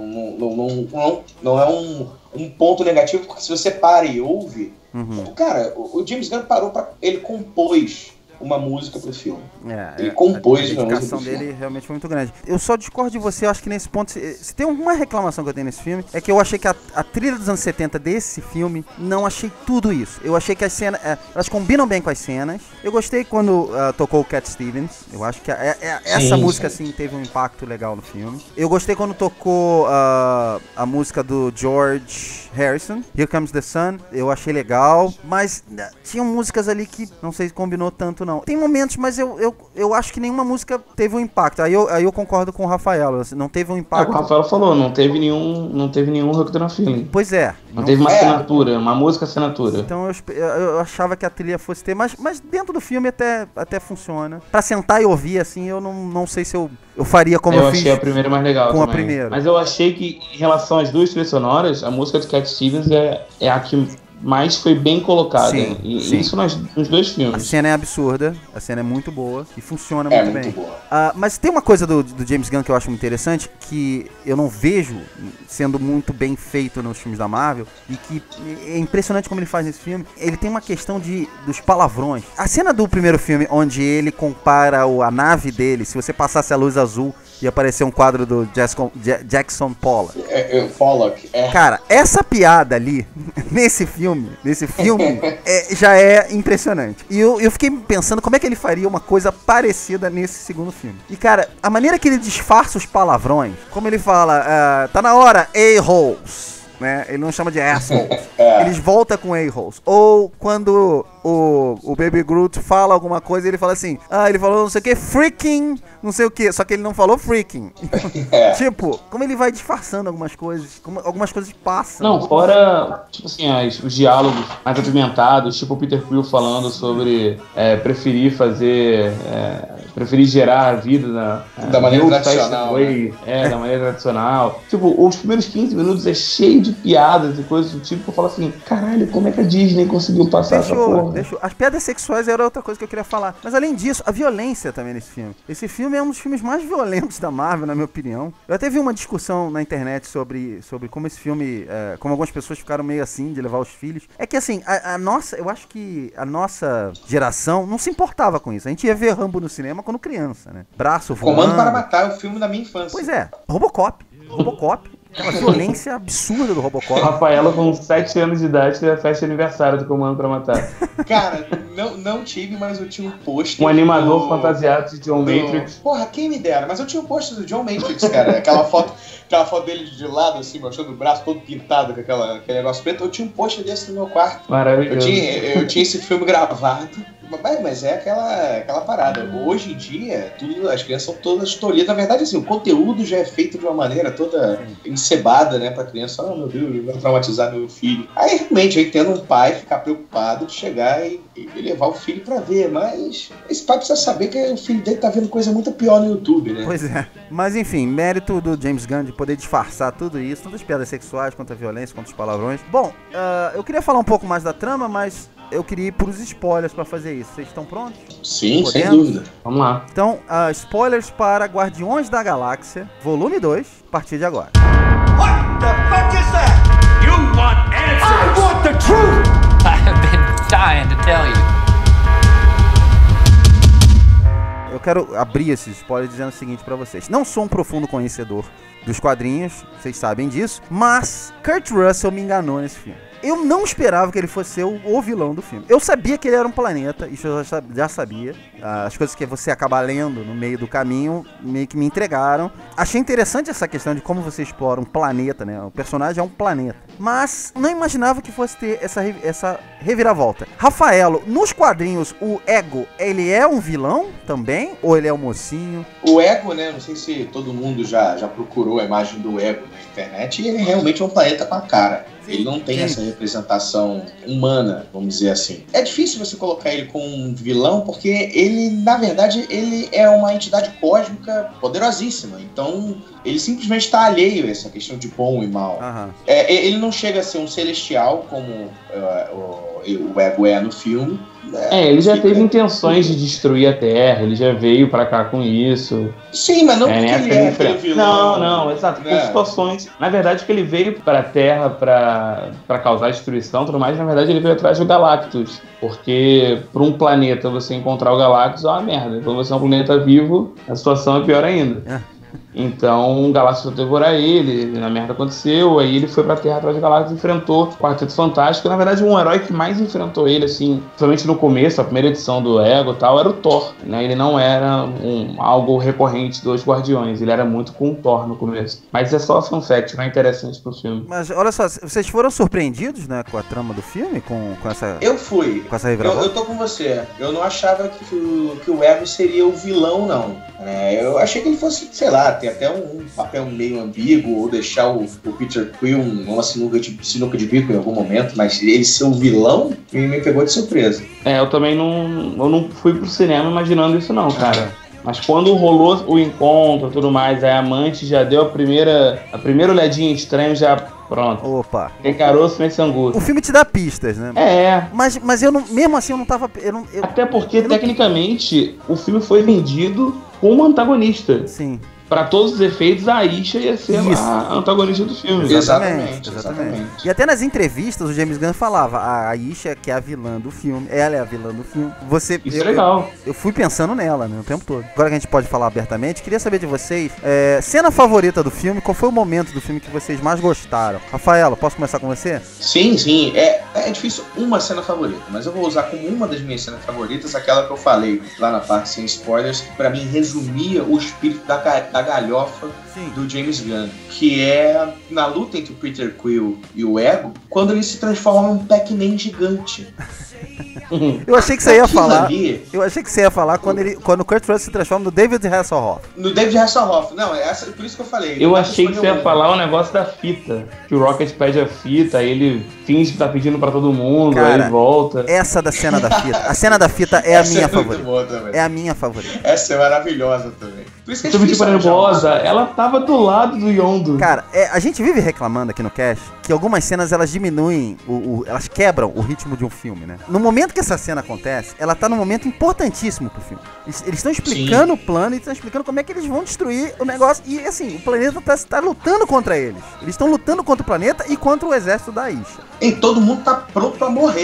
Não é um ponto negativo, porque se você para e ouve... Cara, o James Gunn parou ele compôs uma música pro filme. Ele compôs a dedicação dele realmente foi muito grande. Eu só discordo de você, eu acho que nesse ponto, se tem uma reclamação que eu tenho nesse filme, é que eu achei que a trilha dos anos 70 desse filme, não achei tudo isso. Eu achei que as cenas, elas combinam bem com as cenas. Eu gostei quando tocou o Cat Stevens, eu acho que essa música, assim, teve um impacto legal no filme. Eu gostei quando tocou a música do George Harrison, Here Comes the Sun, eu achei legal, mas tinham músicas ali que não sei se combinou tanto não. Tem momentos, mas eu acho que nenhuma música teve um impacto. Aí eu concordo com o Rafael, assim, não teve um impacto. O Rafael falou, não teve nenhum Hooked on a Feeling. Pois é. Não teve uma assinatura, uma música assinatura. Então eu achava que a trilha fosse ter, mas dentro do filme até funciona. Pra sentar e ouvir, assim, eu não sei se eu faria como eu fiz. Eu achei a primeira mais legal com também. A primeira. Mas eu achei que, em relação às duas trilhas sonoras, a música de Cat Stevens é a que mais foi bem colocada. Sim. Isso nos dois filmes. A cena é absurda, a cena é muito boa e funciona muito bem. Boa. Mas tem uma coisa do James Gunn que eu acho muito interessante, que eu não vejo sendo muito bem feito nos filmes da Marvel, e que é impressionante como ele faz nesse filme. Ele tem uma questão dos palavrões. A cena do primeiro filme, onde ele compara a nave dele, se você passasse a luz azul, ia aparecer um quadro do Jackson Pollock. Pollock. Cara, essa piada ali, nesse filme já é impressionante. E eu fiquei pensando como é que ele faria uma coisa parecida nesse segundo filme. E, cara, a maneira que ele disfarça os palavrões, como ele fala, tá na hora, a-holes. Né? Ele não chama de assholes. Eles voltam com a-holes. Ou quando o Baby Groot fala alguma coisa, ele fala assim, ele falou não sei o que, freaking, não sei o que, só que ele não falou freaking. Tipo, como ele vai disfarçando algumas coisas, como algumas coisas passam. Não, fora, tipo assim, os diálogos mais apimentados, tipo o Peter Quill falando sobre preferir gerar a vida da maneira tradicional. Da maneira tradicional. Tipo, os primeiros 15 minutos é cheio de piadas e coisas do tipo, que eu falo assim, caralho, como é que a Disney conseguiu passar essa porra? As piadas sexuais era outra coisa que eu queria falar. Mas além disso, a violência também nesse filme. Esse filme é um dos filmes mais violentos da Marvel, na minha opinião. Eu até vi uma discussão na internet sobre como esse filme, como algumas pessoas ficaram meio assim de levar os filhos. É que assim, eu acho que a nossa geração não se importava com isso. A gente ia ver Rambo no cinema quando criança, né? Braço voando. Comando para Matar é o filme da minha infância. Pois é, Robocop. Aquela violência absurda do Robocop. Rafaela, com 7 anos de idade, teve a festa de aniversário do Comando pra Matar. Cara, não tive, mas eu tinha um pôster. Um animador fantasiado de John Matrix. Porra, quem me dera, mas eu tinha um pôster do John Matrix, cara. Aquela foto dele de lado, assim, mostrando o braço todo pintado com aquele negócio preto. Eu tinha um pôster desse no meu quarto. Maravilhoso. Eu tinha esse filme gravado. Mas é aquela parada. Hoje em dia, as crianças são todas tolhidas. Na verdade, assim, o conteúdo já é feito de uma maneira toda encebada, né, pra criança. Oh, meu Deus, vai traumatizar meu filho. Aí, realmente, eu entendo um pai ficar preocupado de chegar e levar o filho pra ver. Mas esse pai precisa saber que o filho dele tá vendo coisa muito pior no YouTube, né? Pois é. Mas, enfim, mérito do James Gunn de poder disfarçar tudo isso, tanto as piadas sexuais, quanto a violência, quanto os palavrões. Bom, eu queria falar um pouco mais da trama, mas eu queria ir pros spoilers pra fazer isso. Vocês estão prontos? Sim, podemos? Sem dúvida. Vamos lá. Então, spoilers para Guardiões da Galáxia, volume 2, a partir de agora. What the fuck is that? You want answers? I want the truth! I have been dying to tell you. Eu quero abrir esses spoilers dizendo o seguinte pra vocês. Não sou um profundo conhecedor dos quadrinhos, vocês sabem disso, mas Kurt Russell me enganou nesse filme. Eu não esperava que ele fosse ser o vilão do filme. Eu sabia que ele era um planeta, isso eu já sabia. As coisas que você acaba lendo no meio do caminho meio que me entregaram. Achei interessante essa questão de como você explora um planeta, né? O personagem é um planeta. Mas não imaginava que fosse ter essa reviravolta. Rafaelo, nos quadrinhos, o Ego, ele é um vilão também? Ou ele é um mocinho? O Ego, né? Não sei se todo mundo já procurou a imagem do Ego na internet. E ele realmente é um planeta com a cara. Ele não tem essa representação humana, vamos dizer assim. É difícil você colocar ele como um vilão, porque ele, na verdade, ele é uma entidade cósmica poderosíssima. Então, ele simplesmente está alheio a essa questão de bom e mal. Uhum. Ele não chega a ser um celestial, como o Ego é no filme, Ele já teve intenções de destruir a Terra, ele já veio pra cá com isso. Sim, mas não porque ele é aquele vilão. Não, exato, por situações. Na verdade, que ele veio pra Terra pra causar destruição e tudo mais, na verdade ele veio atrás do Galactus. Porque pra um planeta você encontrar o Galactus é uma merda. Quando você é um planeta vivo, a situação é pior ainda. Então o Galactus foi devorar ele, a merda aconteceu, aí ele foi pra Terra atrás do Galactus e enfrentou o Quarteto Fantástico. Na verdade, um herói que mais enfrentou ele, assim, principalmente no começo, a primeira edição do Ego e tal, era o Thor, né? Ele não era algo recorrente dos Guardiões, ele era muito com o Thor no começo. Mas é só fun fact, não é interessante pro filme. Mas olha só, vocês foram surpreendidos, né, com a trama do filme? Com essa... Eu fui. Com essa reviravolta? Eu tô com você. Eu não achava que o Ego seria o vilão, não. Eu achei que ele fosse, sei lá, ter até um papel meio ambíguo, ou deixar o Peter Quill numa sinuca de bico em algum momento, mas ele ser um vilão me pegou de surpresa. Eu também não fui pro cinema imaginando isso não, cara. Mas quando rolou o encontro e tudo mais, a amante já deu a primeira olhadinha estranha, já pronto. Opa. Tem caroço, mas angusta. O filme te dá pistas, né? Mas eu não, mesmo assim eu não tava... Até porque, tecnicamente, o filme foi vendido como antagonista. Sim. Pra todos os efeitos, a Aisha ia ser a antagonista do filme. Exatamente. E até nas entrevistas, o James Gunn falava, a Aisha, que é a vilã do filme, ela é a vilã do filme. Isso é legal. Eu fui pensando nela, né, o tempo todo. Agora que a gente pode falar abertamente, queria saber de vocês, cena favorita do filme, qual foi o momento do filme que vocês mais gostaram? Rafaela, posso começar com você? Sim. É difícil uma cena favorita, mas eu vou usar como uma das minhas cenas favoritas aquela que eu falei lá na parte sem spoilers, que pra mim resumia o espírito da galhofa do James Gunn, que é na luta entre o Peter Quill e o Ego, quando ele se transforma num Pac-Man gigante. Eu achei que você ia falar quando o Kurt Russell se transforma no David Hasselhoff. No David Hasselhoff. Não, por isso que eu falei. Eu achei que você ia falar o negócio da fita. Que o Rocket pede a fita, aí ele finge que tá pedindo pra todo mundo, cara, aí ele volta. Essa da cena da fita. A cena da fita é a minha favorita. É a minha favorita. Essa é maravilhosa também. Por isso que é difícil nervosa, ela tava do lado do Yondu. Cara, a gente vive reclamando aqui no cast que algumas cenas elas diminuem, elas quebram o ritmo de um filme, né? No momento que essa cena acontece, ela tá num momento importantíssimo pro filme. Eles estão explicando o plano e estão explicando como é que eles vão destruir o negócio. E assim, o planeta tá lutando contra eles. Eles estão lutando contra o planeta e contra o exército da Aisha. E todo mundo tá pronto pra morrer.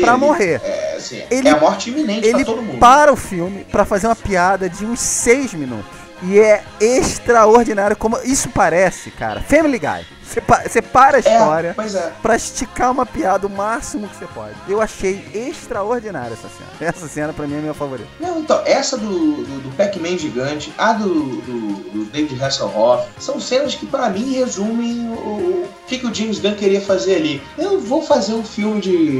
É a morte iminente pra todo mundo. Ele para o filme pra fazer uma piada de uns 6 minutos. E é extraordinário como isso parece, cara. Family Guy. Você para a história pra esticar uma piada o máximo que você pode. Eu achei extraordinária essa cena. Essa cena pra mim é a minha favorita. Não, então, essa do Pac-Man gigante, a do David Hasselhoff, são cenas que pra mim resumem o que o James Gunn queria fazer ali. Eu vou fazer um filme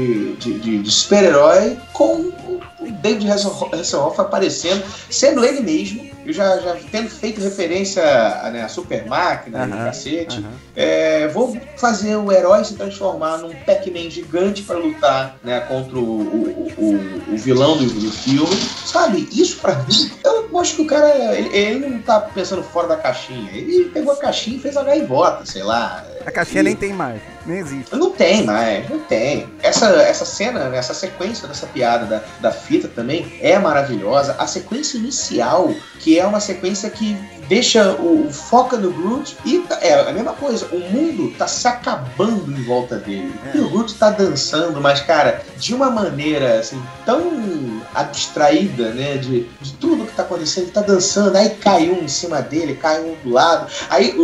de super-herói com o David Hasselhoff aparecendo, sendo ele mesmo. Eu já tendo feito referência a Super Máquina e cacete. Vou fazer o herói se transformar num Pac-Man gigante pra lutar, né, contra o vilão do filme. Sabe, isso pra mim, eu acho que o cara, ele não tá pensando fora da caixinha. Ele pegou a caixinha e fez a gaivota, sei lá. A caixinha nem tem mais, nem existe. Não tem mais, não tem. Essa cena, essa sequência dessa piada da fita também é maravilhosa. A sequência inicial, que é uma sequência que deixa foca no Groot e é a mesma coisa, o mundo tá se acabando em volta dele. E o Groot tá dançando, mas, cara, de uma maneira assim, tão abstraída, né, de tudo que tá acontecendo, ele tá dançando, aí cai um em cima dele, cai um do lado, aí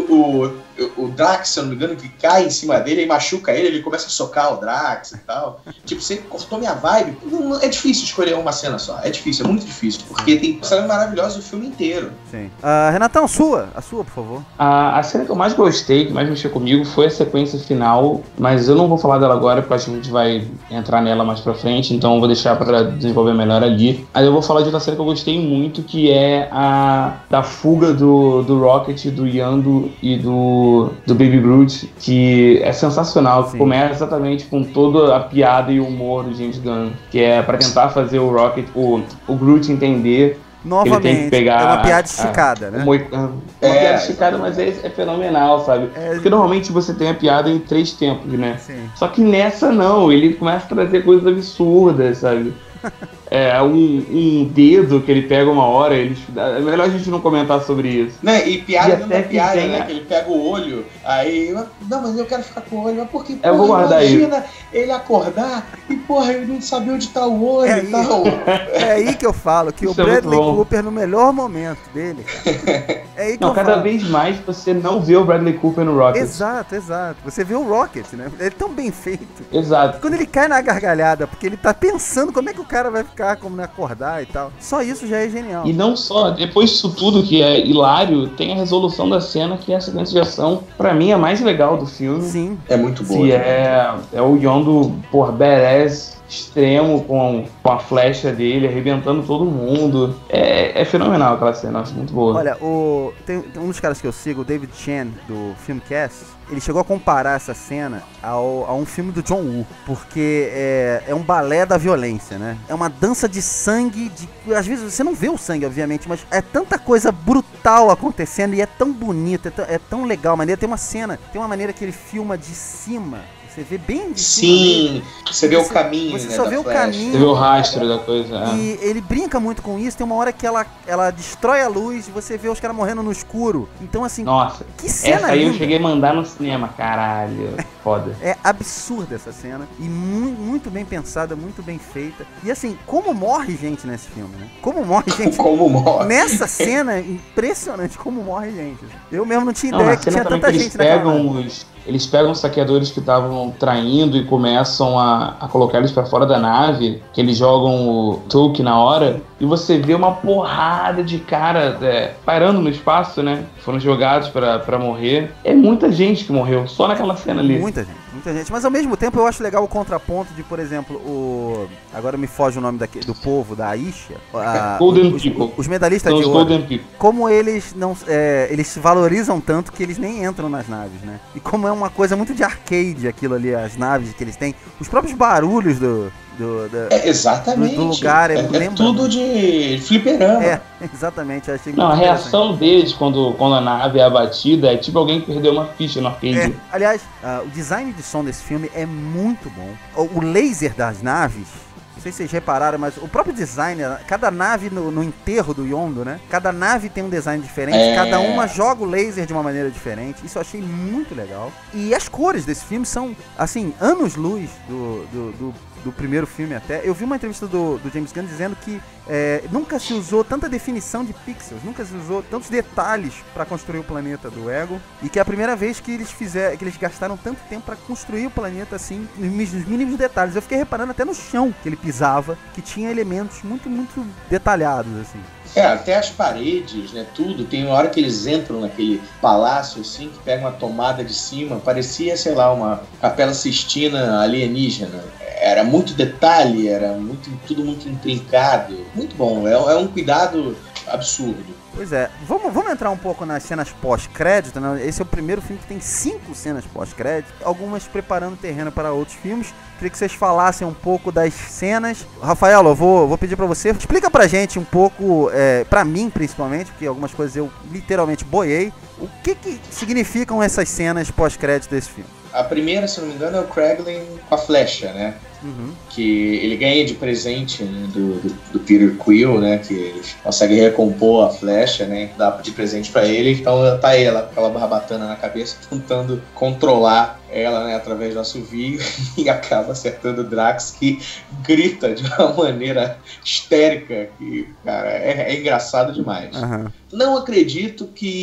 o Drax, se eu não me engano, que cai em cima dele e machuca ele começa a socar o Drax e tal. Tipo, você cortou minha vibe. Não, é difícil escolher uma cena só. É difícil, é muito difícil. Porque tem cenas maravilhosas do filme inteiro. Sim. Renatão, a sua, por favor. A cena que eu mais gostei, que mais mexeu comigo, foi a sequência final. Mas eu não vou falar dela agora, porque acho que a gente vai entrar nela mais pra frente. Então eu vou deixar pra desenvolver melhor ali. Aí eu vou falar de outra cena que eu gostei muito, que é a da fuga do Rocket, do Yondu e do Baby Groot, que é sensacional, que começa exatamente com toda a piada e o humor do James Gunn, que é pra tentar fazer o Rocket, o Groot entender. Novamente, ele tem que pegar é uma piada esticada, né? Uma piada esticada, mas é fenomenal, sabe? Porque normalmente você tem a piada em 3 tempos, né? Sim. Só que nessa não, ele começa a trazer coisas absurdas, sabe? um dedo que ele pega uma hora. É melhor a gente não comentar sobre isso. Né? E piada não é piada, tem, né? Que ele pega o olho, aí... Não, mas eu quero ficar com o olho. Mas por que? Eu vou guardar imagina ele acordar e, porra, ele não sabia onde tá o olho e tal. É aí que eu falo, que Isso o é muito Bradley bom. Cooper, no melhor momento dele, cara, é aí que Não, eu cada falo. vez mais você não vê o Bradley Cooper no Rocket. Exato. Você vê o Rocket, né? Ele é tão bem feito. Exato. Quando ele cai na gargalhada, porque ele tá pensando como é que o cara vai ficar, como acordar e tal. Só isso já é genial. E não só, depois disso tudo que é hilário, tem a resolução da cena, que é a sequência de ação, pra mim, é a mais legal do filme. Sim. É muito boa. Que é o Yondo, badass, extremo, com a flecha dele, arrebentando todo mundo. É fenomenal aquela cena, acho muito boa. Olha, tem um dos caras que eu sigo, o David Chen, do Filmcast, ele chegou a comparar essa cena a um filme do John Woo, porque é um balé da violência, né? É uma dança de sangue, às vezes você não vê o sangue, obviamente, mas é tanta coisa brutal acontecendo e é tão bonito, é tão legal, maneira. Tem uma maneira que ele filma de cima. Você vê bem de cima. Sim, você vê o caminho, você né, só da vê o flecha. caminho. Você vê o rastro da coisa. E ele brinca muito com isso. Tem uma hora que ela destrói a luz e você vê os caras morrendo no escuro. Então, assim, Nossa, que cena essa aí linda. eu cheguei a mandar no cinema, caralho. Foda. É absurda essa cena. E muito bem pensada, muito bem feita. E assim, como morre gente nesse filme, né? Como morre gente. Como morre. Nessa cena, é impressionante como morre gente. Eu mesmo não tinha Não, ideia na que cena tinha também tanta que gente naquela nave. eles pegam os saqueadores que estavam traindo e começam a colocar eles pra fora da nave, que eles jogam o Toke na hora, e você vê uma porrada de cara pairando no espaço, né? Foram jogados pra morrer. É muita gente que morreu só naquela cena ali. Muita gente. Mas ao mesmo tempo eu acho legal o contraponto de, por exemplo, agora me foge o nome do povo, da Aisha. Golden People. Os medalhistas São de os ouro. Golden People. Como eles não. Eles se valorizam tanto que eles nem entram nas naves, né? E como é uma coisa muito de arcade aquilo ali, as naves que eles têm. Os próprios barulhos exatamente. do lugar, lembra, tudo né? de fliperama. Exatamente. Achei Não, a muito reação deles quando a nave é abatida é tipo alguém que perdeu uma ficha no arcade. Aliás, o design de som desse filme é muito bom. O laser das naves, não sei se vocês repararam, mas o próprio design, cada nave no enterro do Yondo, né? Cada nave tem um design diferente, cada uma joga o laser de uma maneira diferente. Isso eu achei muito legal. E as cores desse filme são, assim, anos-luz do primeiro filme até. Eu vi uma entrevista do James Gunn dizendo que nunca se usou tanta definição de pixels, nunca se usou tantos detalhes para construir o planeta do Ego, e que é a primeira vez que eles gastaram tanto tempo para construir o planeta assim, nos mínimos detalhes. Eu fiquei reparando até no chão que ele pisava, que tinha elementos muito, muito detalhados, assim. Até as paredes, né, tudo. Tem uma hora que eles entram naquele palácio, assim, que pega uma tomada de cima, parecia, sei lá, uma Capela Sistina alienígena. Era muito detalhe, tudo muito intrincado. Muito bom, é um cuidado absurdo. Pois é, vamos entrar um pouco nas cenas pós-crédito, né? Esse é o primeiro filme que tem 5 cenas pós-crédito, algumas preparando terreno para outros filmes. Queria que vocês falassem um pouco das cenas. Rafael, eu vou pedir pra você, explica pra gente um pouco, pra mim principalmente, porque algumas coisas eu literalmente boiei, o que significam essas cenas pós-crédito desse filme? A primeira, se não me engano, é o Kraglin com a flecha, né? Uhum. Que ele ganha de presente, né, do Peter Quill, né? Que ele consegue recompor a flecha, né? Dá de presente pra ele. Então tá ela com aquela barbatana na cabeça tentando controlar ela, né, através do assovio e acaba acertando o Drax, que grita de uma maneira histérica que, cara, é engraçado demais. Uhum. Não acredito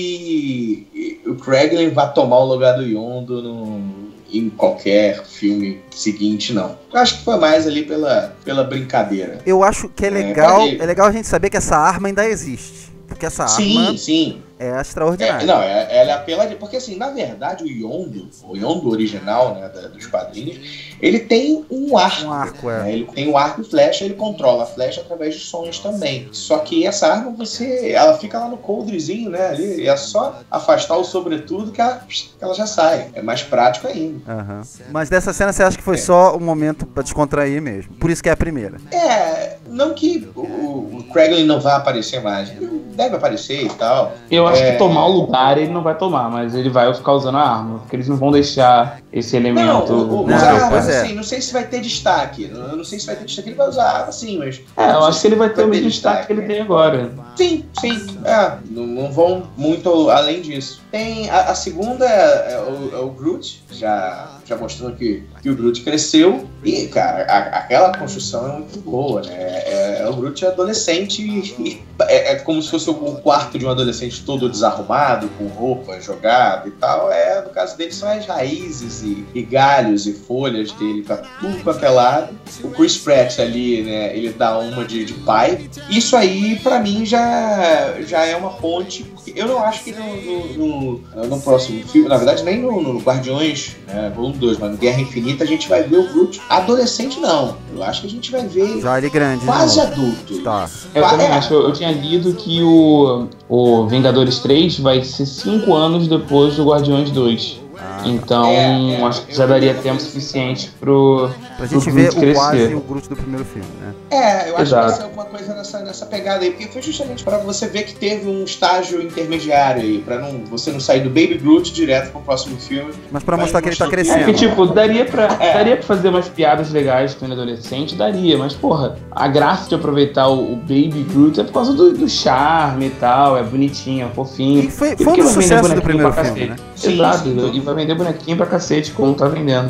que o Kraglin vá tomar o lugar do Yondo em qualquer filme seguinte, não. Eu acho que foi mais ali pela brincadeira. Eu acho que é legal a gente saber que essa arma ainda existe. Porque essa arma sim. é extraordinária. Ela é apelada. Porque, assim, na verdade, o Yondo original, né, dos quadrinhos, ele tem um arco. Né? Ele tem um arco e flecha, ele controla a flecha através de sons também. Só que essa arma, ela fica lá no coldrezinho, né? Ali, é só afastar o sobretudo que ela já sai. É mais prático ainda. Uhum. Mas dessa cena você acha que foi só um momento pra descontrair mesmo? Por isso que é a primeira. Não que o Kraglin não vá aparecer mais. deve aparecer e tal. Eu acho que tomar o lugar ele não vai tomar, mas ele vai ficar usando a arma, porque eles não vão deixar esse elemento... Não sei se vai ter destaque. Eu não sei se vai ter destaque, ele vai usar a arma sim, mas... eu acho que ele vai ter o mesmo destaque que ele tem agora. Sim. Não vão muito além disso. Tem a segunda é o Groot, já mostrando que o Groot cresceu. E, cara, aquela construção é muito boa, né? É o Groot adolescente e é como se fosse o quarto de um adolescente todo desarrumado, com roupa jogada e tal. No caso dele são as raízes e galhos e folhas dele pra tudo quanto é lado. O Chris Pratt ali, né? Ele dá uma de pai. Isso aí, pra mim, já é uma ponte. Eu não acho que no próximo filme, na verdade, nem no Guardiões, né, volume 2, mas no Guerra Infinita, a gente vai ver o Groot adolescente, não. Eu acho que a gente vai ver já ele grande, quase adulto. Tá. Eu também acho. Eu tinha lido que o Vingadores 3 vai ser 5 anos depois do Guardiões 2. Então, acho que já daria tempo suficiente pra gente ver quase o Groot do primeiro filme, né? Eu acho que vai ser alguma coisa nessa pegada aí, porque foi justamente pra você ver que teve um estágio intermediário aí, pra você não sair do Baby Groot direto pro próximo filme. Mas pra mostrar que ele tá crescendo. Que, tipo, daria pra fazer umas piadas legais com ele adolescente, daria, mas, porra, a graça de aproveitar o Baby Groot é por causa do charme e tal, é bonitinho, é fofinho. E foi um dos sucessos do primeiro filme, né? Exato, e vai vender bonequinho pra cacete, como tá vendendo.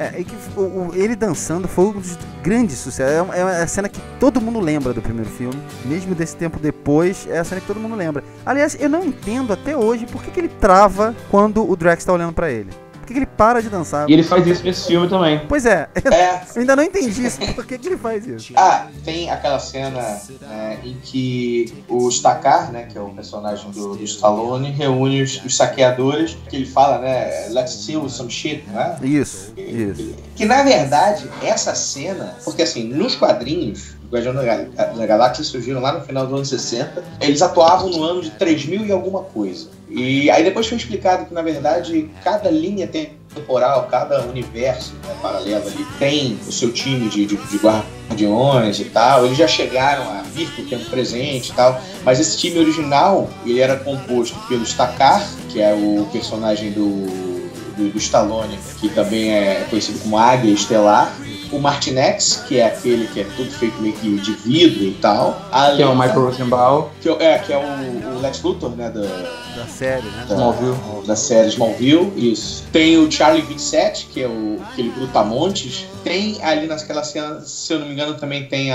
Ele dançando foi um dos grandes sucessos. É a cena que todo mundo lembra do primeiro filme. Mesmo desse tempo depois, é a cena que todo mundo lembra. Aliás, eu não entendo até hoje por que ele trava quando o Drax tá olhando pra ele. Por que ele para de dançar? E ele faz isso nesse filme também. Pois é. Eu ainda não entendi isso. Por que ele faz isso? Tem aquela cena em que o Stakar, né, que é o personagem do Stallone, reúne os saqueadores, que ele fala, né, let's steal some shit, né? Isso. Que na verdade, essa cena, porque assim, nos quadrinhos, Guardião da Galáxia surgiram lá no final dos anos 60. Eles atuavam no ano de 3000 e alguma coisa. E aí depois foi explicado que, na verdade, cada linha temporal, cada universo, né, paralelo ali, tem o seu time de guardiões e tal. Eles já chegaram a vir pro tempo presente e tal. Mas esse time original, ele era composto pelo Stakar, que é o personagem do Stallone, que também é conhecido como Águia Estelar. O Martinex, que é aquele que é tudo feito meio que de vidro e tal. Que é o Michael Rosenbaum. Que é o Lex Luthor, né? Da série, né? Smallville. Da série Smallville, isso. Tem o Charlie 27, que é aquele Brutamontes. Tem ali naquela cena, se eu não me engano, também tem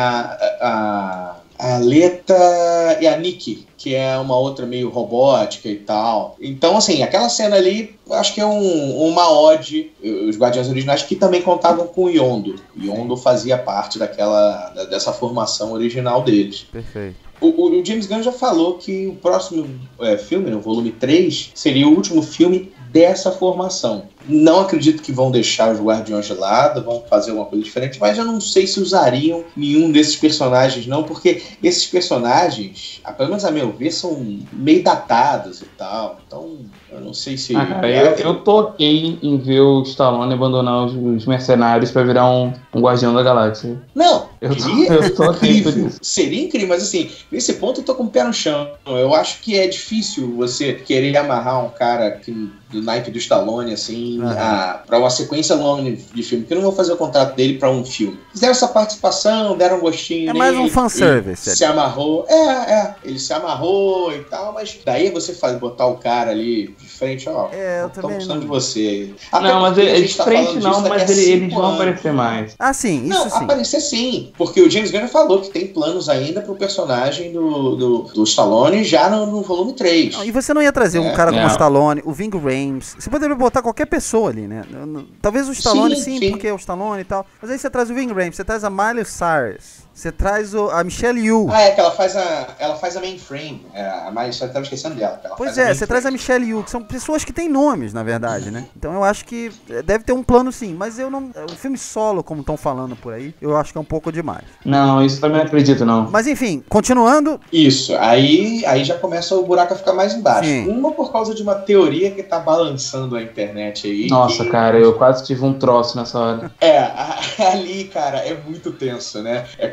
a Leta e a Nikki, que é uma outra meio robótica e tal. Então, assim, aquela cena ali, acho que é uma ode, os Guardiões originais, que também contavam com o Yondo. Yondo fazia parte dessa formação original deles. Perfeito. O James Gunn já falou que o próximo filme, no volume 3, seria o último filme dessa formação. Não acredito que vão deixar os Guardiões de lado, vão fazer alguma coisa diferente, mas eu não sei se usariam nenhum desses personagens não, porque esses personagens, pelo menos a meu ver, são meio datados e tal, então eu não sei se... eu tô ok em ver o Stallone abandonar os mercenários pra virar um Guardião da Galáxia. Não, eu tô ok por isso. Seria incrível, mas assim, nesse ponto eu tô com o pé no chão. Eu acho que é difícil você querer amarrar um cara do naipe do Stallone, assim, pra uma sequência longa de filme, porque eu não vou fazer o contrato dele pra um filme. Fizeram essa participação, deram um gostinho. É mais um fanservice. Se amarrou. Ele se amarrou e tal, mas daí você botar o cara ali de frente, ó. Eu também precisando de você. Não, mas ele de frente não, mas eles vão aparecer mais. Sim, isso sim. Aparecer sim, porque o James Gunn falou que tem planos ainda pro personagem do Stallone já no volume 3. E você não ia trazer um cara como o Stallone, o Ving Rhames, você poderia botar qualquer pessoa ali, né? Talvez o Stallone sim, porque é o Stallone e tal, mas aí você traz o Ving Rhames, você traz a Miley Cyrus, você traz a Michelle Yeoh. Que ela faz a Mainframe. A Miley Cyrus, eu tava esquecendo dela. Pois é, você traz a Michelle Yeoh, que são pessoas que têm nomes, na verdade, né? Então eu acho que deve ter um plano sim, mas eu não... O filme solo, como estão falando por aí, eu acho que é um pouco demais. Não, isso também não acredito, não. Mas enfim, continuando... Isso, aí já começa o buraco a ficar mais embaixo. Sim. Uma por causa de uma teoria que tá balançando a internet aí. Nossa, cara, eu quase tive um troço nessa hora. Ali, cara, é muito tenso, né?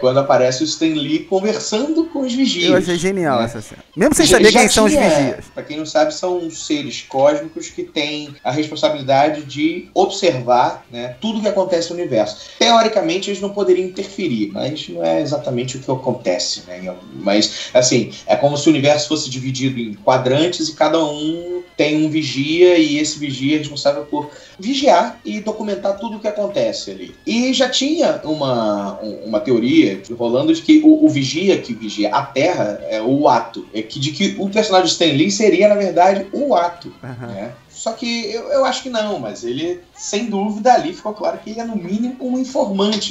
quando aparece o Stan Lee conversando com os vigias. Eu achei genial, né? Essa cena. Mesmo sem saber quem são os vigias. Pra quem não sabe, são seres cósmicos que têm a responsabilidade de observar, né, tudo que acontece no universo. Teoricamente, eles não poderiam interferir, mas não é exatamente o que acontece, né? Mas, assim, é como se o universo fosse dividido em quadrantes e cada um tem um vigia, e esse vigia é responsável por vigiar e documentar tudo o que acontece ali. E já tinha uma teoria rolando de que o vigia que vigia a Terra é o Ato, de que o personagem de Stan Lee seria, na verdade, o Ato, né? Só que eu acho que não, mas ele, sem dúvida, ali ficou claro que ele é, no mínimo, um informante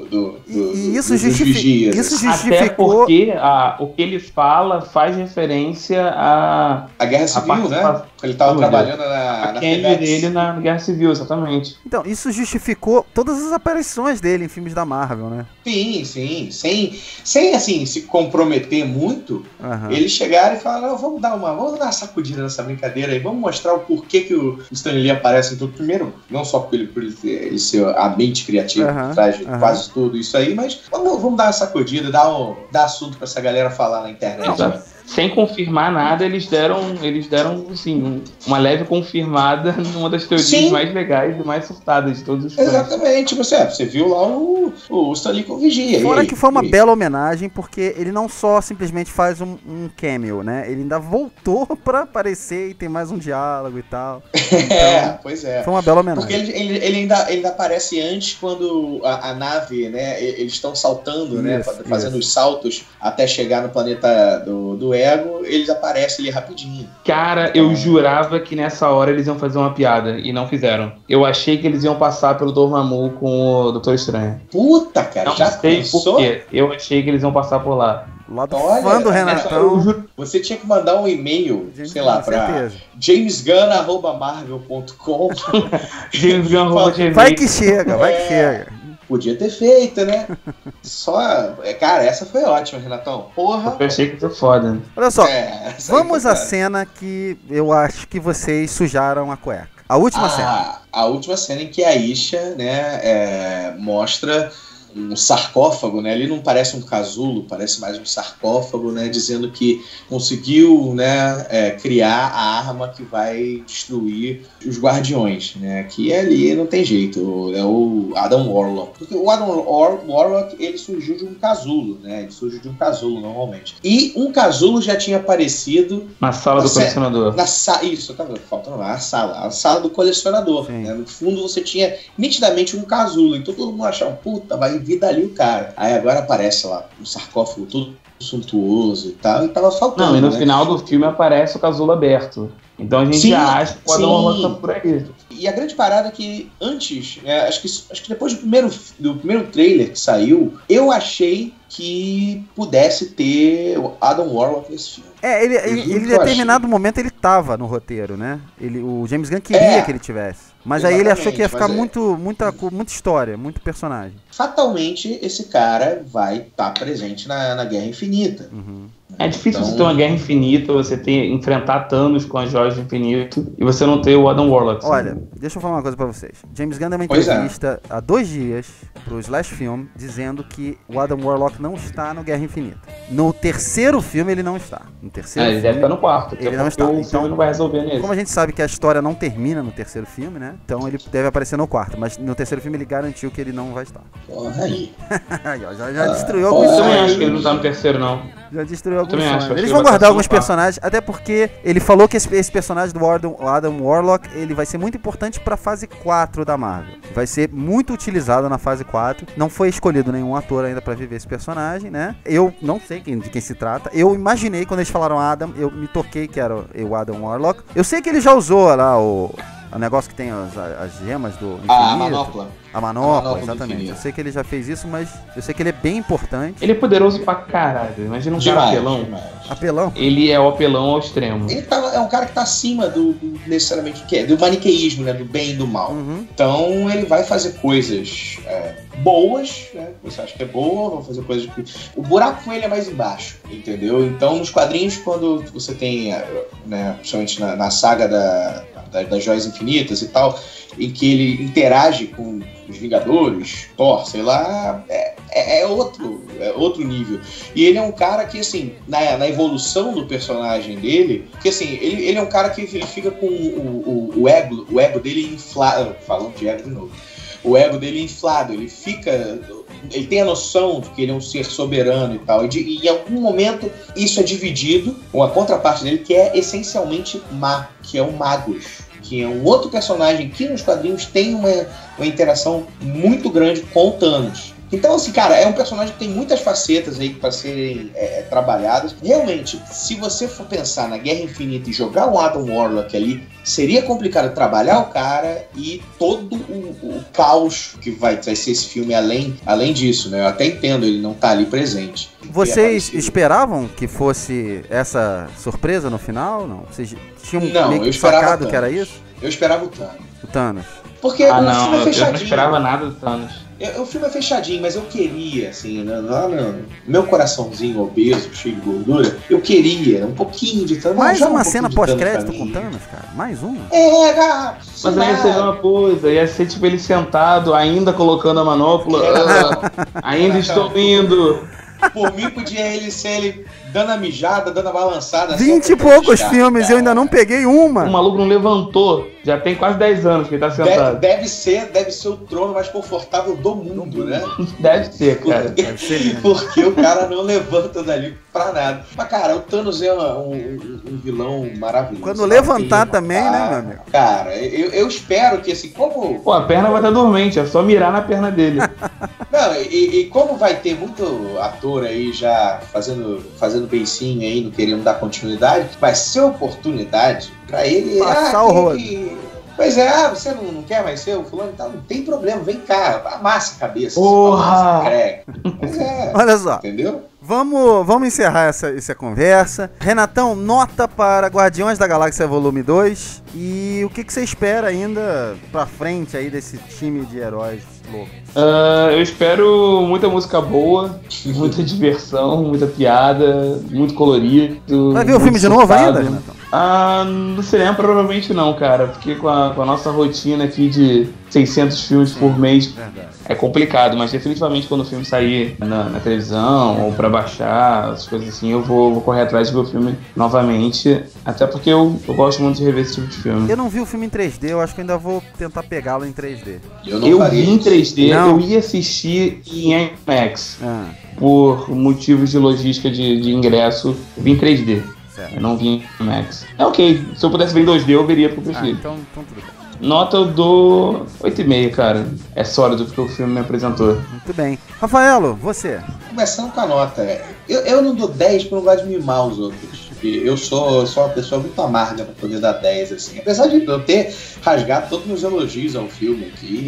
isso dos vigias. Isso justificou... Até porque o que ele fala faz referência a Guerra Civil, né? Ele estava trabalhando na FedEx dele na Guerra Civil, exatamente. Então, isso justificou todas as aparições dele em filmes da Marvel, né? Sim, sim. Sem assim, se comprometer muito, eles chegaram e falaram, vamos dar uma sacudida nessa brincadeira aí, vamos mostrar o porquê que o Stan Lee aparece em tudo. Primeiro, não só por ele ser a mente criativa por trás de quase tudo isso aí, mas vamos dar uma sacudida, dar assunto pra essa galera falar na internet. Não, sem confirmar nada, eles deram assim, uma leve confirmada numa das teorias mais legais e mais surtadas de todos os fãs. Exatamente, você viu lá o Stan Lee com vigia. Fora que foi uma bela homenagem, porque ele não só simplesmente faz um cameo, né? Ele ainda voltou pra aparecer e tem mais um diálogo e tal. Então, pois é. Foi uma bela homenagem. Porque ele ainda aparece antes, quando a nave, né? Eles estão saltando, né? Fazendo os saltos até chegar no planeta do Ego, eles aparecem ali rapidinho. Cara, eu jurava que nessa hora eles iam fazer uma piada e não fizeram. Eu achei que eles iam passar pelo Dormammu com o Doutor Estranho. Puta, cara, não já sei pensou? Por quê. Eu achei que eles iam passar por lá. Lado fã do Renatão. Você tinha que mandar um e-mail, sei lá, pra jamesgunn@marvel.com. jamesgunn@gmail. Vai que chega, vai que chega. Podia ter feito, né? Cara, essa foi ótima, Renatão. Porra. Eu achei que foi foda. Olha só, vamos à cena que eu acho que vocês sujaram a cueca. A última cena. A última cena em que a Isha, né, mostra um sarcófago, né? Ele não parece um casulo, parece mais um sarcófago, né? Dizendo que conseguiu, né, criar a arma que vai destruir os Guardiões, né? Que ali não tem jeito, é o Adam Warlock. Porque o Adam Warlock, ele surgiu de um casulo, né? Ele surgiu de um casulo, normalmente. E um casulo já tinha aparecido na sala do colecionador. Isso, tá faltando lá, a sala do colecionador, né? No fundo você tinha nitidamente um casulo, então todo mundo achava, puta, vai vir dali o cara. Aí agora aparece lá um sarcófago todo suntuoso e tal, e tava faltando. Não, e no final do filme aparece o casulo aberto. Então a gente já acha que pode dar uma luta por aí. E a grande parada é que antes, acho que depois do primeiro trailer que saiu, eu achei que pudesse ter o Adam Warlock nesse filme. Ele em determinado momento ele tava no roteiro, né? O James Gunn queria que ele tivesse. Mas aí ele achou que ia ficar muita história, muito personagem. Fatalmente, esse cara vai estar presente na Guerra Infinita. É difícil você ter uma Guerra Infinita, você enfrentar Thanos com as Joias do Infinito e você não ter o Adam Warlock. Olha, deixa eu falar uma coisa pra vocês. James Gunn deu uma entrevista há 2 dias pro Slash Film dizendo que o Adam Warlock não está no Guerra Infinita. No terceiro filme ele não está. No terceiro ele deve estar no quarto. Ele não está. O filme não vai resolver nele. Como a gente sabe que a história não termina no terceiro filme, né? Então ele deve aparecer no quarto. Mas no terceiro filme ele garantiu que ele não vai estar. Porra aí. já destruiu alguns sonhos. Eu também acho que ele não tá no terceiro, não. Já destruiu alguns sonhos. Eles vão guardar alguns personagens, até porque ele falou que esse personagem do Adam Warlock, ele vai ser muito importante pra fase 4 da Marvel. Vai ser muito utilizado na fase 4. Não foi escolhido nenhum ator ainda pra viver esse personagem, né? Eu não sei de quem se trata. Eu imaginei, quando eles falaram Adam, eu me toquei que era o Adam Warlock. Eu sei que ele já usou lá o negócio que tem as gemas do infinito. A manopla. A manopla, exatamente. Eu sei que ele já fez isso, mas eu sei que ele é bem importante. Ele é poderoso pra caralho. Imagina um cara apelão. Apelão? Ele é o apelão ao extremo. Ele é um cara que tá acima necessariamente do maniqueísmo, né? Do bem e do mal. Então ele vai fazer coisas boas, né? Você acha que é boa, vai fazer coisas que... O buraco com ele é mais embaixo, entendeu? Então nos quadrinhos, quando você tem, né, principalmente na saga das Joias Infinitas e tal, em que ele interage com os Vingadores, Thor, sei lá, é outro nível. E ele é um cara que, assim, na evolução do personagem dele, porque assim, ele é um cara que ele fica com o ego dele inflado, falando de ego de novo, o ego dele inflado, ele tem a noção de que ele é um ser soberano e tal, e em algum momento isso é dividido com a contraparte dele, que é essencialmente má, que é o Magus, que é um outro personagem que nos quadrinhos tem uma interação muito grande com o Thanos. Então, assim, cara, é um personagem que tem muitas facetas aí para serem trabalhadas. Realmente, se você for pensar na Guerra Infinita e jogar um Adam Warlock ali, seria complicado trabalhar o cara e todo o caos que vai ser esse filme além disso, né? Eu até entendo ele não tá ali presente. Vocês esperavam que fosse essa surpresa no final? Não? Vocês tinham meio que sacado que era isso? Eu esperava o Thanos. Porque o filme é fechadinho. Eu não esperava nada do Thanos. O filme é fechadinho, mas eu queria, assim, lá no meu coraçãozinho obeso, cheio de gordura, eu queria um pouquinho de Thanos. Mais uma cena pós-crédito com Thanos, cara? Mais uma? Cara. Mas aí ia ser uma coisa, ia ser tipo ele sentado, ainda colocando a manopla, ainda estou indo. Por mim, podia ser ele dando a mijada, dando a balançada. 20 e poucos filmes, eu ainda não peguei uma. O maluco não levantou, já tem quase 10 anos que ele tá sentado. Deve ser o trono mais confortável do mundo, né? Deve ser, cara. Deve ser, porque o cara não levanta dali pra nada. Mas, cara, o Thanos é um vilão maravilhoso. Quando levantar também, né, meu amigo? Cara, eu espero que, assim, como... Pô, a perna vai estar dormente, é só mirar na perna dele. Não, e como vai ter muito ator aí já fazendo beicinho aí, não querendo dar continuidade, vai ser oportunidade pra ele... Passar o rodo. Pois é, você não quer mais ser o fulano e tal, não tem problema, vem cá, amassa a cabeça. Porra! Pois é. Olha só. Entendeu? Vamos encerrar essa conversa. Renatão, nota para Guardiões da Galáxia Volume 2. E o que você espera ainda pra frente aí desse time de heróis loucos? Eu espero muita música boa, muita diversão, muita piada, muito colorido. Vai ver o filme de novo ainda, Renatão? No cinema provavelmente não, cara, porque com a nossa rotina aqui de 600 filmes por mês é complicado, mas definitivamente quando o filme sair na televisão ou pra baixar, as coisas assim, eu vou correr atrás de ver o filme novamente, até porque eu gosto muito de rever esse tipo de filme. Eu não vi o filme em 3D, eu acho que ainda vou tentar pegá-lo em 3D. Eu vi em 3D, eu ia assistir em IMAX, por motivos de logística de ingresso, eu vi em 3D. Certo. Eu não vi em IMAX. É ok, se eu pudesse ver em 2D eu veria porque eu prefiro. Então tudo bem. Nota eu dou 8,5, cara. É sólido porque o filme me apresentou. Muito bem. Rafaelo, você? Começando com a nota, eu não dou 10 porque eu não gosto de mimar os outros. Eu sou uma pessoa muito amarga pra poder dar 10, assim. Apesar de eu ter rasgado todos os meus elogios ao filme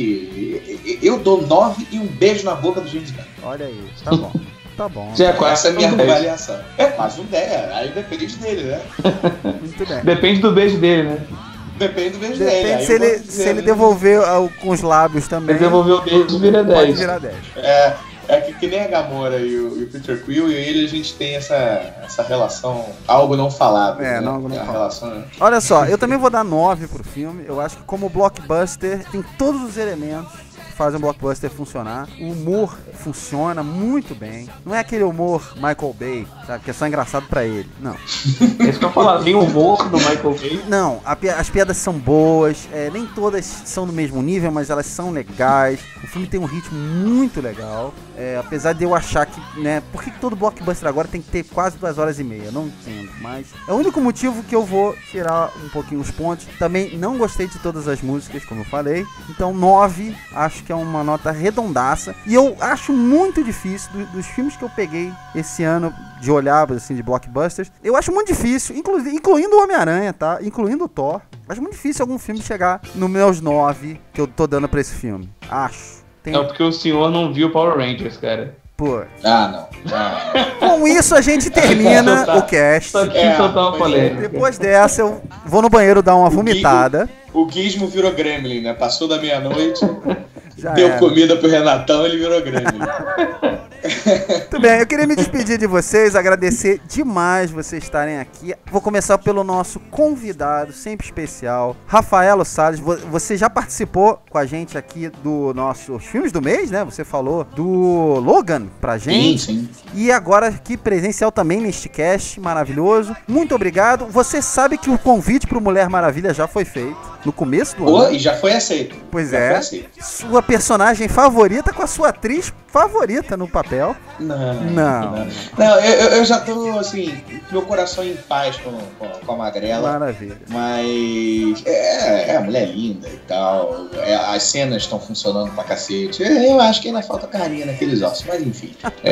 aqui, eu dou 9 e um beijo na boca do James Gunn. Olha aí, tá bom. Tá bom. Essa é a minha avaliação. É quase um 10, aí depende dele, né? Muito bem. Depende do beijo dele, né? Depende do beijo dele. Depende se ele devolver com os lábios também. Se devolver o beijo, vira 10. Pode virar 10. É que nem a Gamora e o Peter Quill e ele, a gente tem essa relação, algo não falado. Algo não falado. Relação, né? Olha só, eu também vou dar 9 pro filme. Eu acho que como blockbuster tem todos os elementos fazem um blockbuster funcionar. O humor funciona muito bem. Não é aquele humor Michael Bay, sabe? Que é só engraçado pra ele. Não. Esse que eu falo, tem humor do Michael Bay. Não, as piadas são boas. Nem todas são do mesmo nível, mas elas são legais. O filme tem um ritmo muito legal. Apesar de eu achar que, né? Por que todo blockbuster agora tem que ter quase 2 horas e meia? Não entendo, mas é o único motivo que eu vou tirar um pouquinho os pontos. Também não gostei de todas as músicas, como eu falei. Então 9, acho que é uma nota redondaça. E eu acho muito difícil, dos filmes que eu peguei esse ano de olhar, assim, de blockbusters, eu acho muito difícil, incluindo o Homem-Aranha, tá? Incluindo o Thor. Acho muito difícil algum filme chegar nos meus 9 que eu tô dando pra esse filme. Acho. É porque o senhor não viu Power Rangers, cara. Pô. Não. Com isso a gente termina o cast. Depois dessa eu vou no banheiro dar uma vomitada. O Gizmo virou Gremlin, né? Passou da meia-noite. Deu comida pro Renatão, ele virou grande. Muito bem, eu queria me despedir de vocês, agradecer demais vocês estarem aqui. Vou começar pelo nosso convidado, sempre especial, Rafaelo Salles. Você já participou com a gente aqui do nossos filmes do mês, né? Você falou do Logan pra gente. Sim. E agora aqui presencial também neste cast maravilhoso. Muito obrigado. Você sabe que o convite pro Mulher Maravilha já foi feito no começo do ano. E já foi aceito. Pois já é. Foi aceito. Sua personagem favorita com a sua atriz favorita no papel. Não, eu já tô, assim, meu coração em paz com a Magrela. Maravilha. Mas a mulher é linda e tal. As cenas estão funcionando pra cacete. Eu acho que ainda falta carinha naqueles ossos, mas enfim.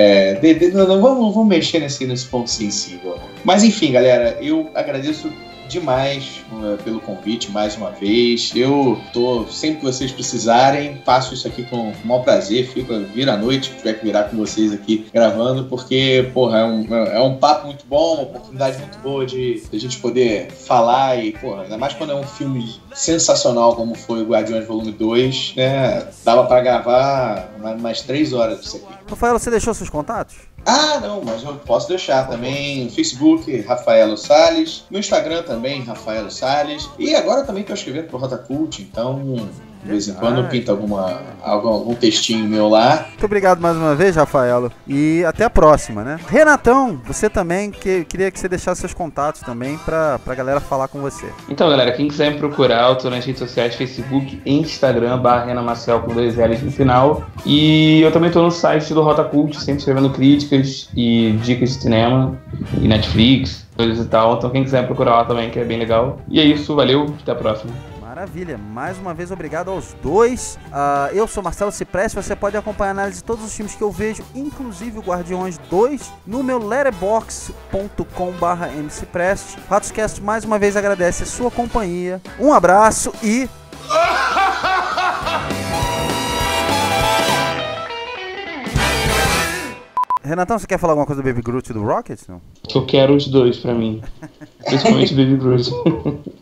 Não vamos mexer nesse ponto sensível. Mas enfim, galera, eu agradeço demais pelo convite mais uma vez. Eu tô, sempre que vocês precisarem, faço isso aqui com o maior prazer. Vira à noite, tiver que virar com vocês aqui gravando, porque, porra, é um papo muito bom, uma oportunidade muito boa de a gente poder falar e, porra, ainda mais quando é um filme sensacional como foi o Guardiões Volume 2, né? Dava pra gravar mais 3 horas disso aqui. Rafael, você deixou seus contatos? Não, mas eu posso deixar também. Facebook, Rafaelo Salles. No Instagram também, Rafaelo Salles. E agora também estou escrevendo pro Rota Cult, então de vez em quando eu pinto algum textinho meu lá. Muito obrigado mais uma vez, Rafaelo. E até a próxima, né? Renatão, você também, queria que você deixasse seus contatos também pra galera falar com você. Então, galera, quem quiser me procurar, eu tô nas redes sociais, Facebook e Instagram, /RenaMarcel com 2 L's no final. E eu também tô no site do Rota Cult, sempre escrevendo críticas e dicas de cinema e Netflix, coisas e tal. Então quem quiser procurar lá também, que é bem legal. E é isso, valeu, até a próxima. Maravilha, mais uma vez obrigado aos dois. Eu sou Marcelo Cipreste, você pode acompanhar a análise de todos os filmes que eu vejo, inclusive o Guardiões 2, no meu letterboxd.com/mcipreste. Ratoscast mais uma vez agradece a sua companhia. Um abraço e... Renatão, você quer falar alguma coisa do Baby Groot e do Rocket? Não? Eu quero os dois pra mim. Principalmente o Baby Groot.